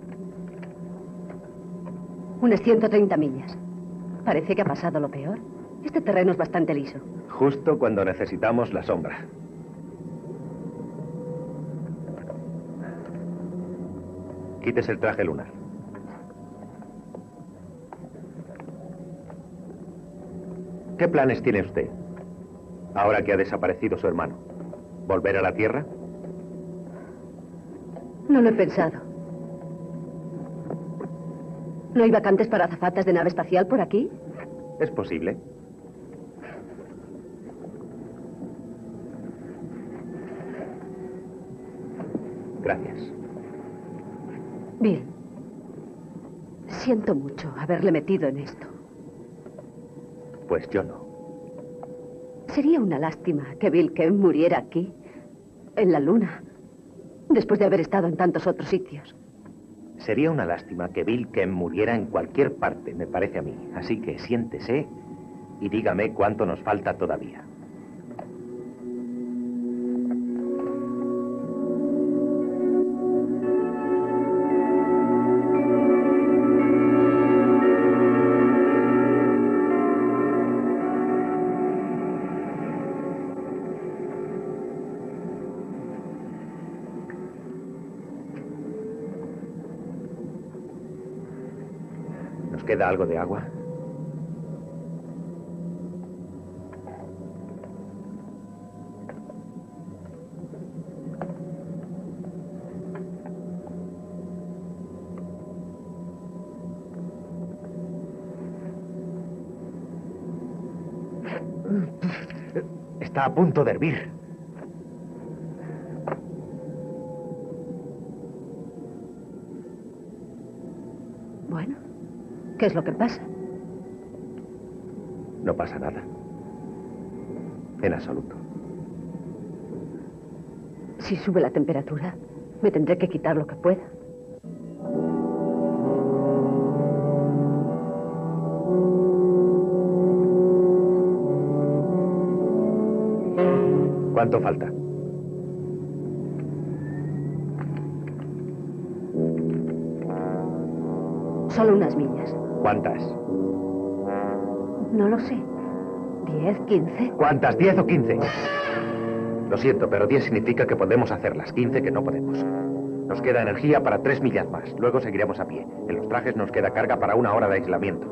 Unas ciento treinta millas. Parece que ha pasado lo peor. Este terreno es bastante liso.
Justo cuando necesitamos la sombra. Quítese el traje lunar. ¿Qué planes tiene usted? Ahora que ha desaparecido su hermano. ¿Volver a la Tierra?
No lo he pensado. ¿No hay vacantes para azafatas de nave espacial por aquí?
Es posible. Gracias.
Bien. Siento mucho haberle metido en esto.
Pues yo no.
Sería una lástima que Bill Kemp muriera aquí, en la Luna, después de haber estado en tantos otros sitios.
Sería una lástima que Bill Kemp muriera en cualquier parte, me parece a mí. Así que siéntese y dígame cuánto nos falta todavía. ¿Queda algo de agua? Está a punto de hervir.
Bueno. ¿Qué es lo que pasa?
No pasa nada. En absoluto.
Si sube la temperatura, me tendré que quitar lo que pueda.
¿Cuánto falta?
Solo unas millas.
¿Cuántas?
No lo sé. ¿Diez, quince?
¿Cuántas? ¿Diez o quince? Lo siento, pero diez significa que podemos hacerlas. Quince que no podemos. Nos queda energía para tres millas más. Luego seguiremos a pie. En los trajes nos queda carga para una hora de aislamiento.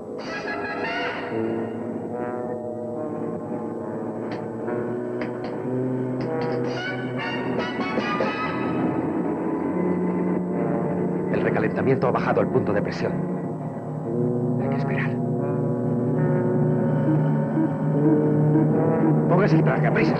El recalentamiento ha bajado al punto de presión. Hay que esperar. Póngase el traje, a prisa.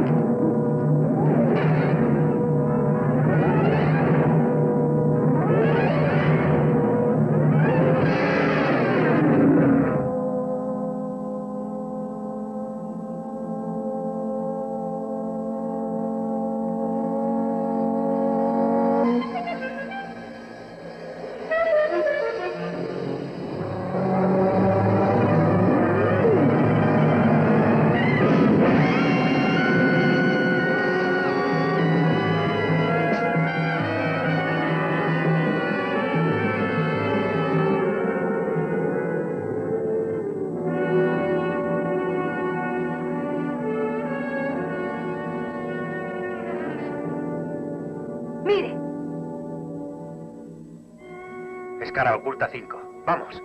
Cara oculta cinco. Vamos.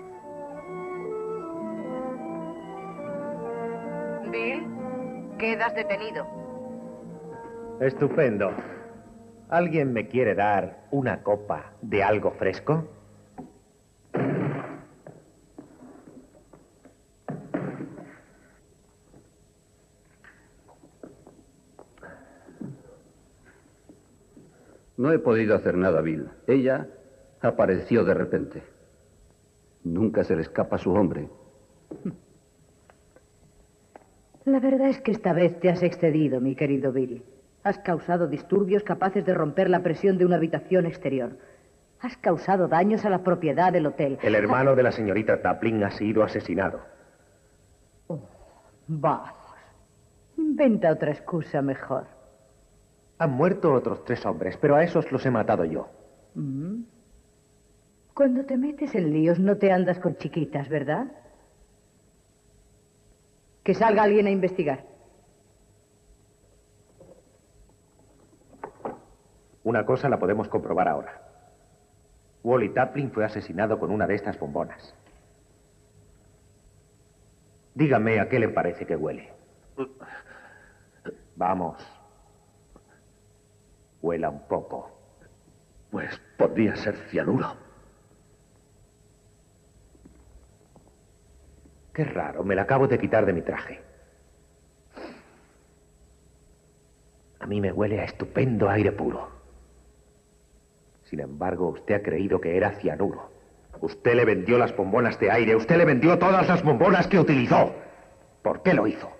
Bill, quedas detenido.
Estupendo. ¿Alguien me quiere dar una copa de algo fresco?
No he podido hacer nada, Bill. Ella apareció de repente. Nunca se le escapa a su hombre.
La verdad es que esta vez te has excedido, mi querido Bill. Has causado disturbios capaces de romper la presión de una habitación exterior. Has causado daños a la propiedad del hotel.
El hermano de la señorita Taplin ha sido asesinado.
Oh, vamos. Inventa otra excusa mejor.
Han muerto otros tres hombres, pero a esos los he matado yo.
¿Mm? Cuando te metes en líos no te andas con chiquitas, ¿verdad? Que salga alguien a investigar.
Una cosa la podemos comprobar ahora. Wally Taplin fue asesinado con una de estas bombonas. Dígame a qué le parece que huele. Vamos. Huela un poco.
Pues podría ser cianuro.
Qué raro, me la acabo de quitar de mi traje. A mí me huele a estupendo aire puro. Sin embargo, usted ha creído que era cianuro. Usted le vendió las bombonas de aire, usted le vendió todas las bombonas que utilizó. ¿Por qué lo hizo?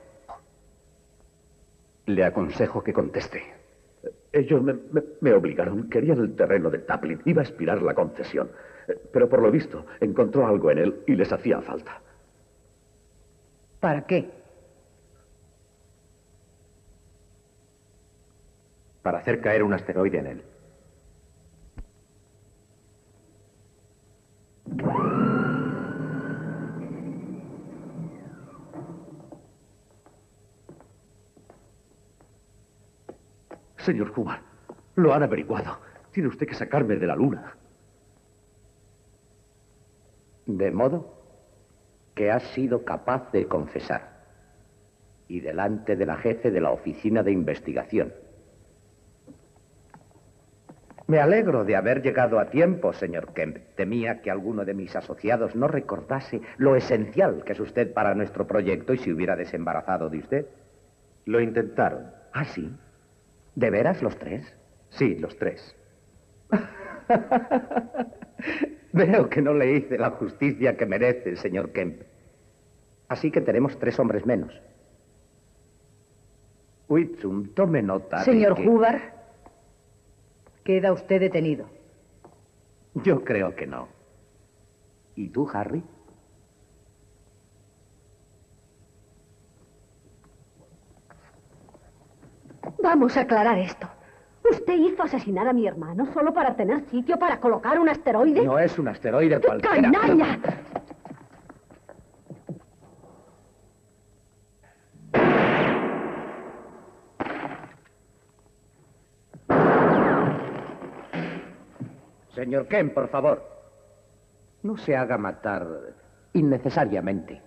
Le aconsejo que conteste.
Ellos me, me, me obligaron, querían el terreno de Taplin, iba a expirar la concesión. Pero por lo visto, encontró algo en él y les hacía falta.
¿Para qué?
Para hacer caer un asteroide en él.
Señor Hubbard, lo han averiguado. Tiene usted que sacarme de la luna.
De modo que has sido capaz de confesar. Y delante de la jefe de la oficina de investigación. Me alegro de haber llegado a tiempo, señor Kemp. Temía que alguno de mis asociados no recordase lo esencial que es usted para nuestro proyecto y se hubiera desembarazado de usted.
Lo intentaron.
¿Ah, sí? ¿De veras los tres?
Sí, los tres.
Veo que no le hice la justicia que merece, señor Kemp. Así que tenemos tres hombres menos. Whitsun, tome nota.
Señor
de que...
Hubbard, queda usted detenido.
Yo creo que no. ¿Y tú, Harry?
Vamos a aclarar esto. ¿Usted hizo asesinar a mi hermano solo para tener sitio para colocar un asteroide?
No es un asteroide cualquiera.
¡Canalla!
Señor Kemp, por favor. No se haga matar innecesariamente.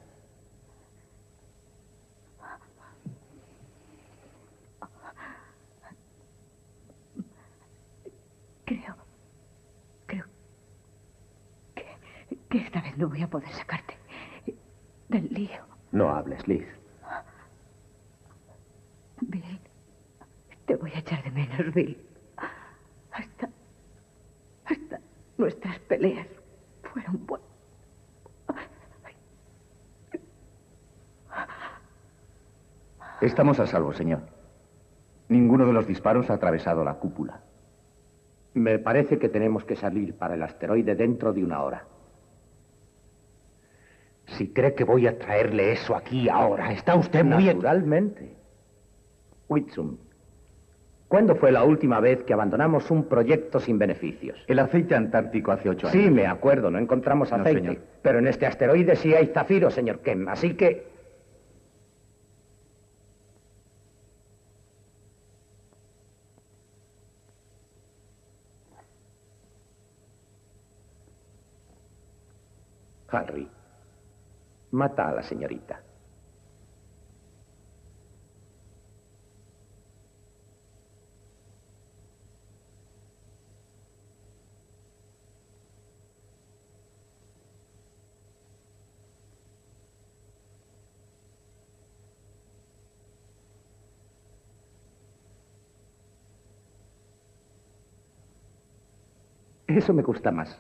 Creo... Creo... Que, que esta vez no voy a poder sacarte del lío.
No hables, Liz.
Bill, te voy a echar de menos, Bill. Hasta... Hasta nuestras peleas fueron buenas.
Estamos a salvo, señor. Ninguno de los disparos ha atravesado la cúpula.
Me parece que tenemos que salir para el asteroide dentro de una hora.
Si cree que voy a traerle eso aquí ahora, está usted muy...
Naturalmente. Whitsun, ¿cuándo fue la última vez que abandonamos un proyecto sin beneficios?
El aceite antártico hace ocho años.
Sí, me acuerdo, no encontramos
No,
aceite.
señor.
Pero en este asteroide sí hay zafiro, señor Kemp, así que... Harry, mata a la señorita. Eso me gusta más.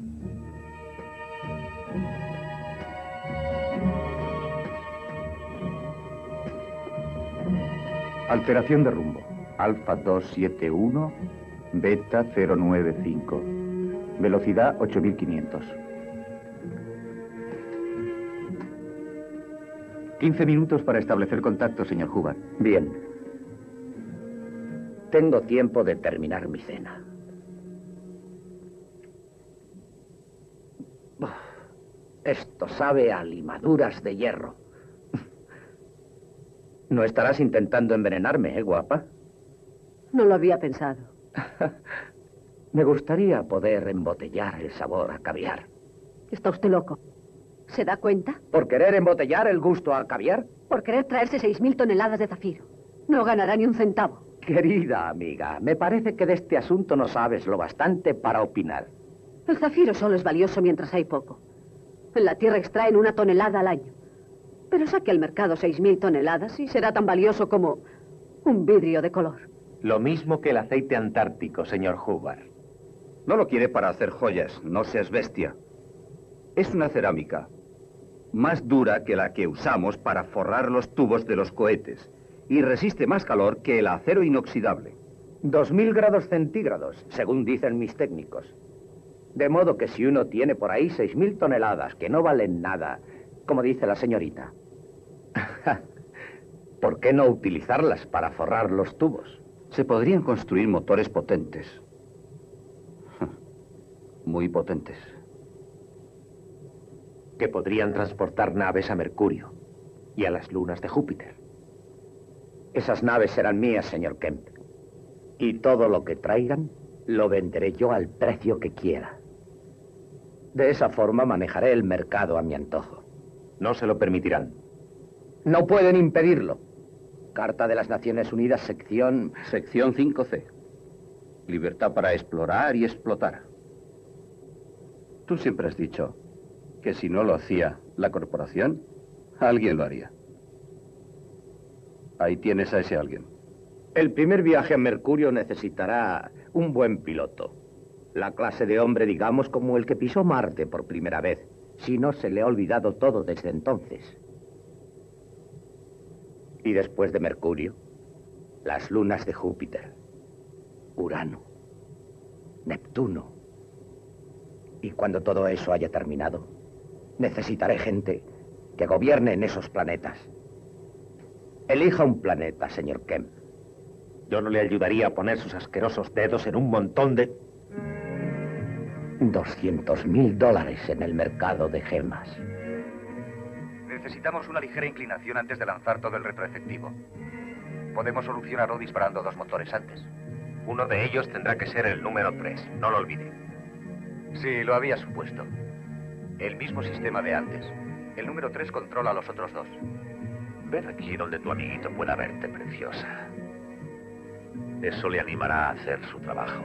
Alteración de rumbo. Alfa doscientos setenta y uno, beta cero nueve cinco. Velocidad ocho mil quinientos. quince minutos para establecer contacto, señor Hubbard.
Bien. Tengo tiempo de terminar mi cena. Esto sabe a limaduras de hierro. No estarás intentando envenenarme, ¿eh, guapa?
No lo había pensado.
Me gustaría poder embotellar el sabor a caviar.
Está usted loco. ¿Se da cuenta?
¿Por querer embotellar el gusto a caviar?
Por querer traerse seis mil toneladas de zafiro. No ganará ni un centavo.
Querida amiga, me parece que de este asunto no sabes lo bastante para opinar.
El zafiro solo es valioso mientras hay poco. En la tierra extraen una tonelada al año. Pero saque al mercado seis mil toneladas y será tan valioso como un vidrio de color.
Lo mismo que el aceite antártico, señor Hubbard.
No lo quiere para hacer joyas, no seas bestia. Es una cerámica, más dura que la que usamos para forrar los tubos de los cohetes, y resiste más calor que el acero inoxidable.
Dos mil grados centígrados, según dicen mis técnicos. De modo que si uno tiene por ahí seis mil toneladas que no valen nada, como dice la señorita, ¿por qué no utilizarlas para forrar los tubos?
Se podrían construir motores potentes. Muy potentes.
Que podrían transportar naves a Mercurio y a las lunas de Júpiter.
Esas naves serán mías, señor Kemp. Y todo lo que traigan lo venderé yo al precio que quiera. De esa forma manejaré el mercado a mi antojo.
No se lo permitirán.
No pueden impedirlo. Carta de las Naciones Unidas, sección...
Sección cinco C. Libertad para explorar y explotar. Tú siempre has dicho que si no lo hacía la corporación, alguien lo haría. Ahí tienes a ese alguien.
El primer viaje a Mercurio necesitará un buen piloto. La clase de hombre, digamos, como el que pisó Marte por primera vez, si no se le ha olvidado todo desde entonces. Y después de Mercurio, las lunas de Júpiter, Urano, Neptuno. Y cuando todo eso haya terminado, necesitaré gente que gobierne en esos planetas. Elija un planeta, señor Kemp.
Yo no le ayudaría a poner sus asquerosos dedos en un montón de...
Doscientos mil dólares en el mercado de gemas.
Necesitamos una ligera inclinación antes de lanzar todo el retroefectivo. Podemos solucionarlo disparando dos motores antes.
Uno de ellos tendrá que ser el número tres, no lo olvide.
Sí, lo había supuesto. El mismo sistema de antes. El número tres controla a los otros dos.
Ven aquí donde tu amiguito pueda verte, preciosa. Eso le animará a hacer su trabajo.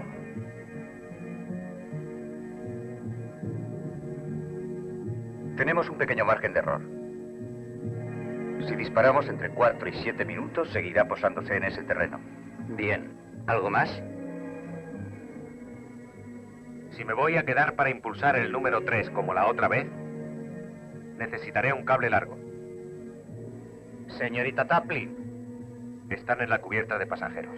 Tenemos un pequeño margen de error. Si disparamos entre cuatro y siete minutos, seguirá posándose en ese terreno.
Bien. ¿Algo más?
Si me voy a quedar para impulsar el número tres como la otra vez, necesitaré un cable largo.
Señorita Taplin.
Están en la cubierta de pasajeros.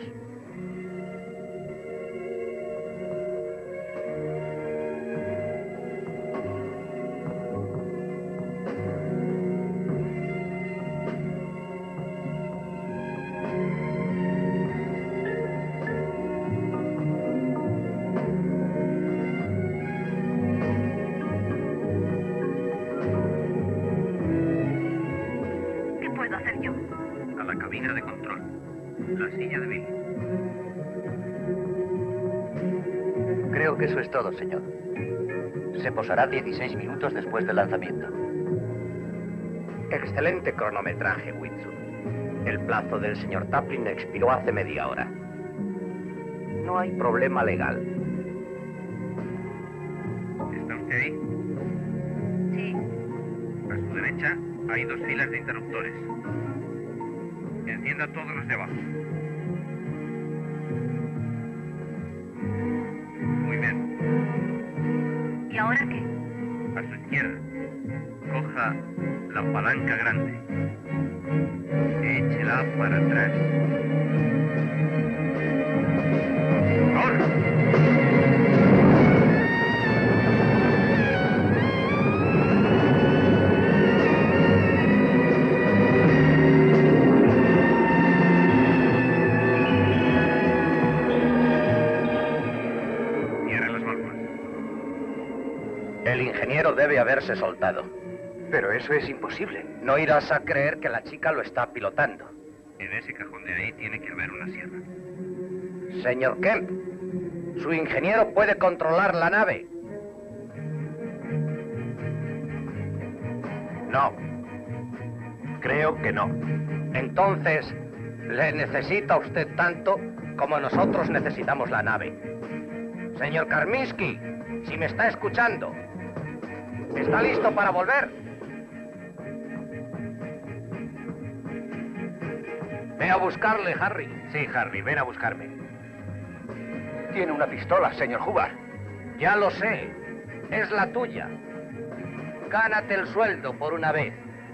Creo que eso es todo, señor. Se posará dieciséis minutos después del lanzamiento.
Excelente cronometraje, Whitson. El plazo del señor Taplin expiró hace media hora. No hay problema legal.
¿Está usted ahí?
Sí.
A su derecha hay dos filas de interruptores. Encienda todos los de abajo. Muy bien.
¿Y ahora qué?
A su izquierda. Coja la palanca grande. Échela para atrás. ¡Ahora!
El ingeniero debe haberse soltado.
Pero eso es imposible.
No irás a creer que la chica lo está pilotando. En ese cajón de ahí tiene que haber una sierra.
Señor Kemp, su ingeniero puede controlar la nave.
No. Creo que no.
Entonces, le necesita usted tanto como nosotros necesitamos la nave. Señor Karminsky, si me está escuchando, ¿está listo para volver? Ve a buscarle, Harry.
Sí, Harry, ven a buscarme.
Tiene una pistola, señor Hubbard.
Ya lo sé. Es la tuya. Gánate el sueldo por una vez.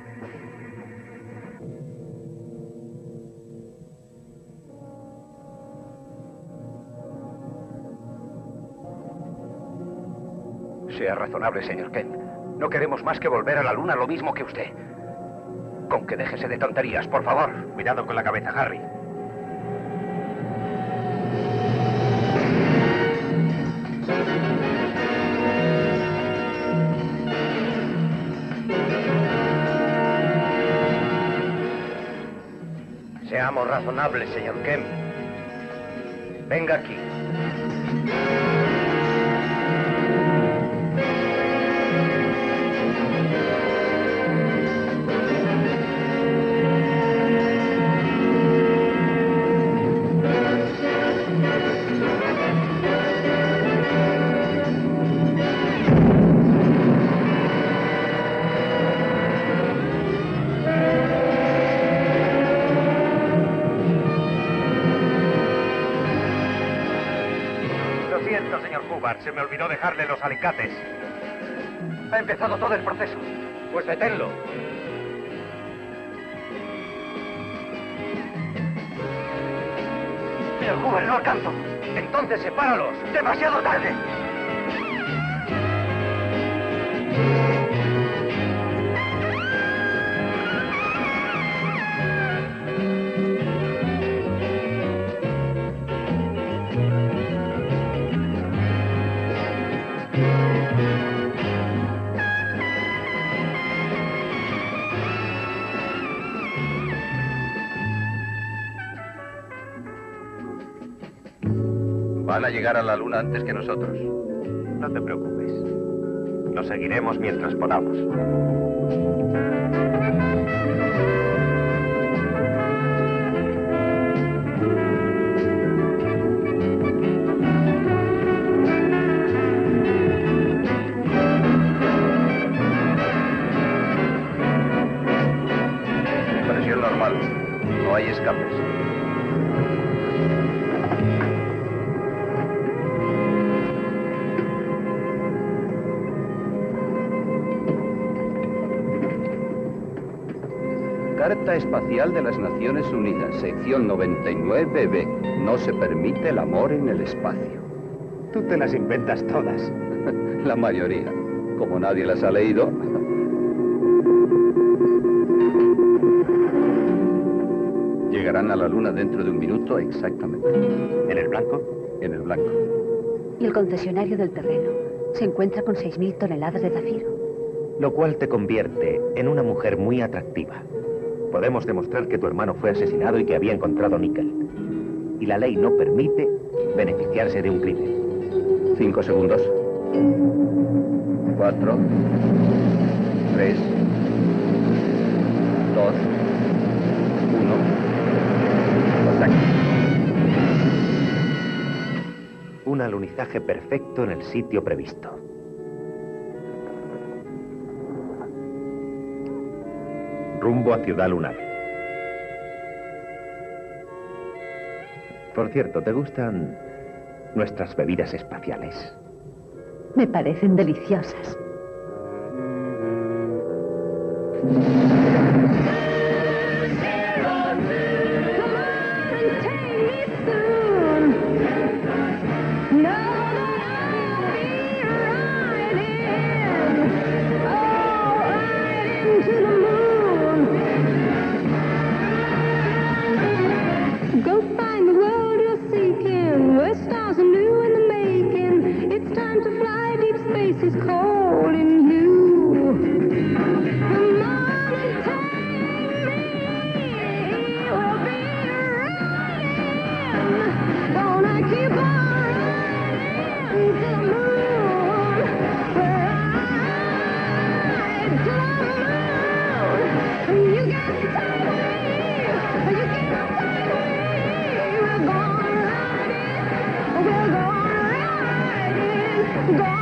Sea razonable, señor Kent. No queremos más que volver a la luna lo mismo que usted. Con que déjese de tonterías, por favor.
Cuidado con la cabeza, Harry.
Seamos razonables, señor Kemp. Venga aquí.
Se me olvidó dejarle los alicates.
Ha empezado todo el proceso.
Pues deténlo.
Señor Hubbard, no alcanzo.
Entonces sepáralos.
¡Demasiado tarde!
Van a llegar a la luna antes que nosotros. No te preocupes. Lo seguiremos mientras podamos.
Presión normal. No hay escapes. Carta Espacial de las Naciones Unidas, sección noventa y nueve B. No se permite el amor en el espacio.
Tú te las inventas todas.
La mayoría. Como nadie las ha leído. Llegarán a la luna dentro de un minuto exactamente.
¿En el blanco?
En el blanco.
Y el concesionario del terreno se encuentra con seis mil toneladas de zafiro.
Lo cual te convierte en una mujer muy atractiva. Podemos demostrar que tu hermano fue asesinado y que había encontrado níquel. Y la ley no permite beneficiarse de un crimen.
Cinco segundos. Cuatro. Tres. Dos. Uno. Contacto.
Un alunizaje perfecto en el sitio previsto. Rumbo a Ciudad Lunar. Por cierto, ¿te gustan nuestras bebidas espaciales?
Me parecen deliciosas.
Will be
We're gonna ride it, go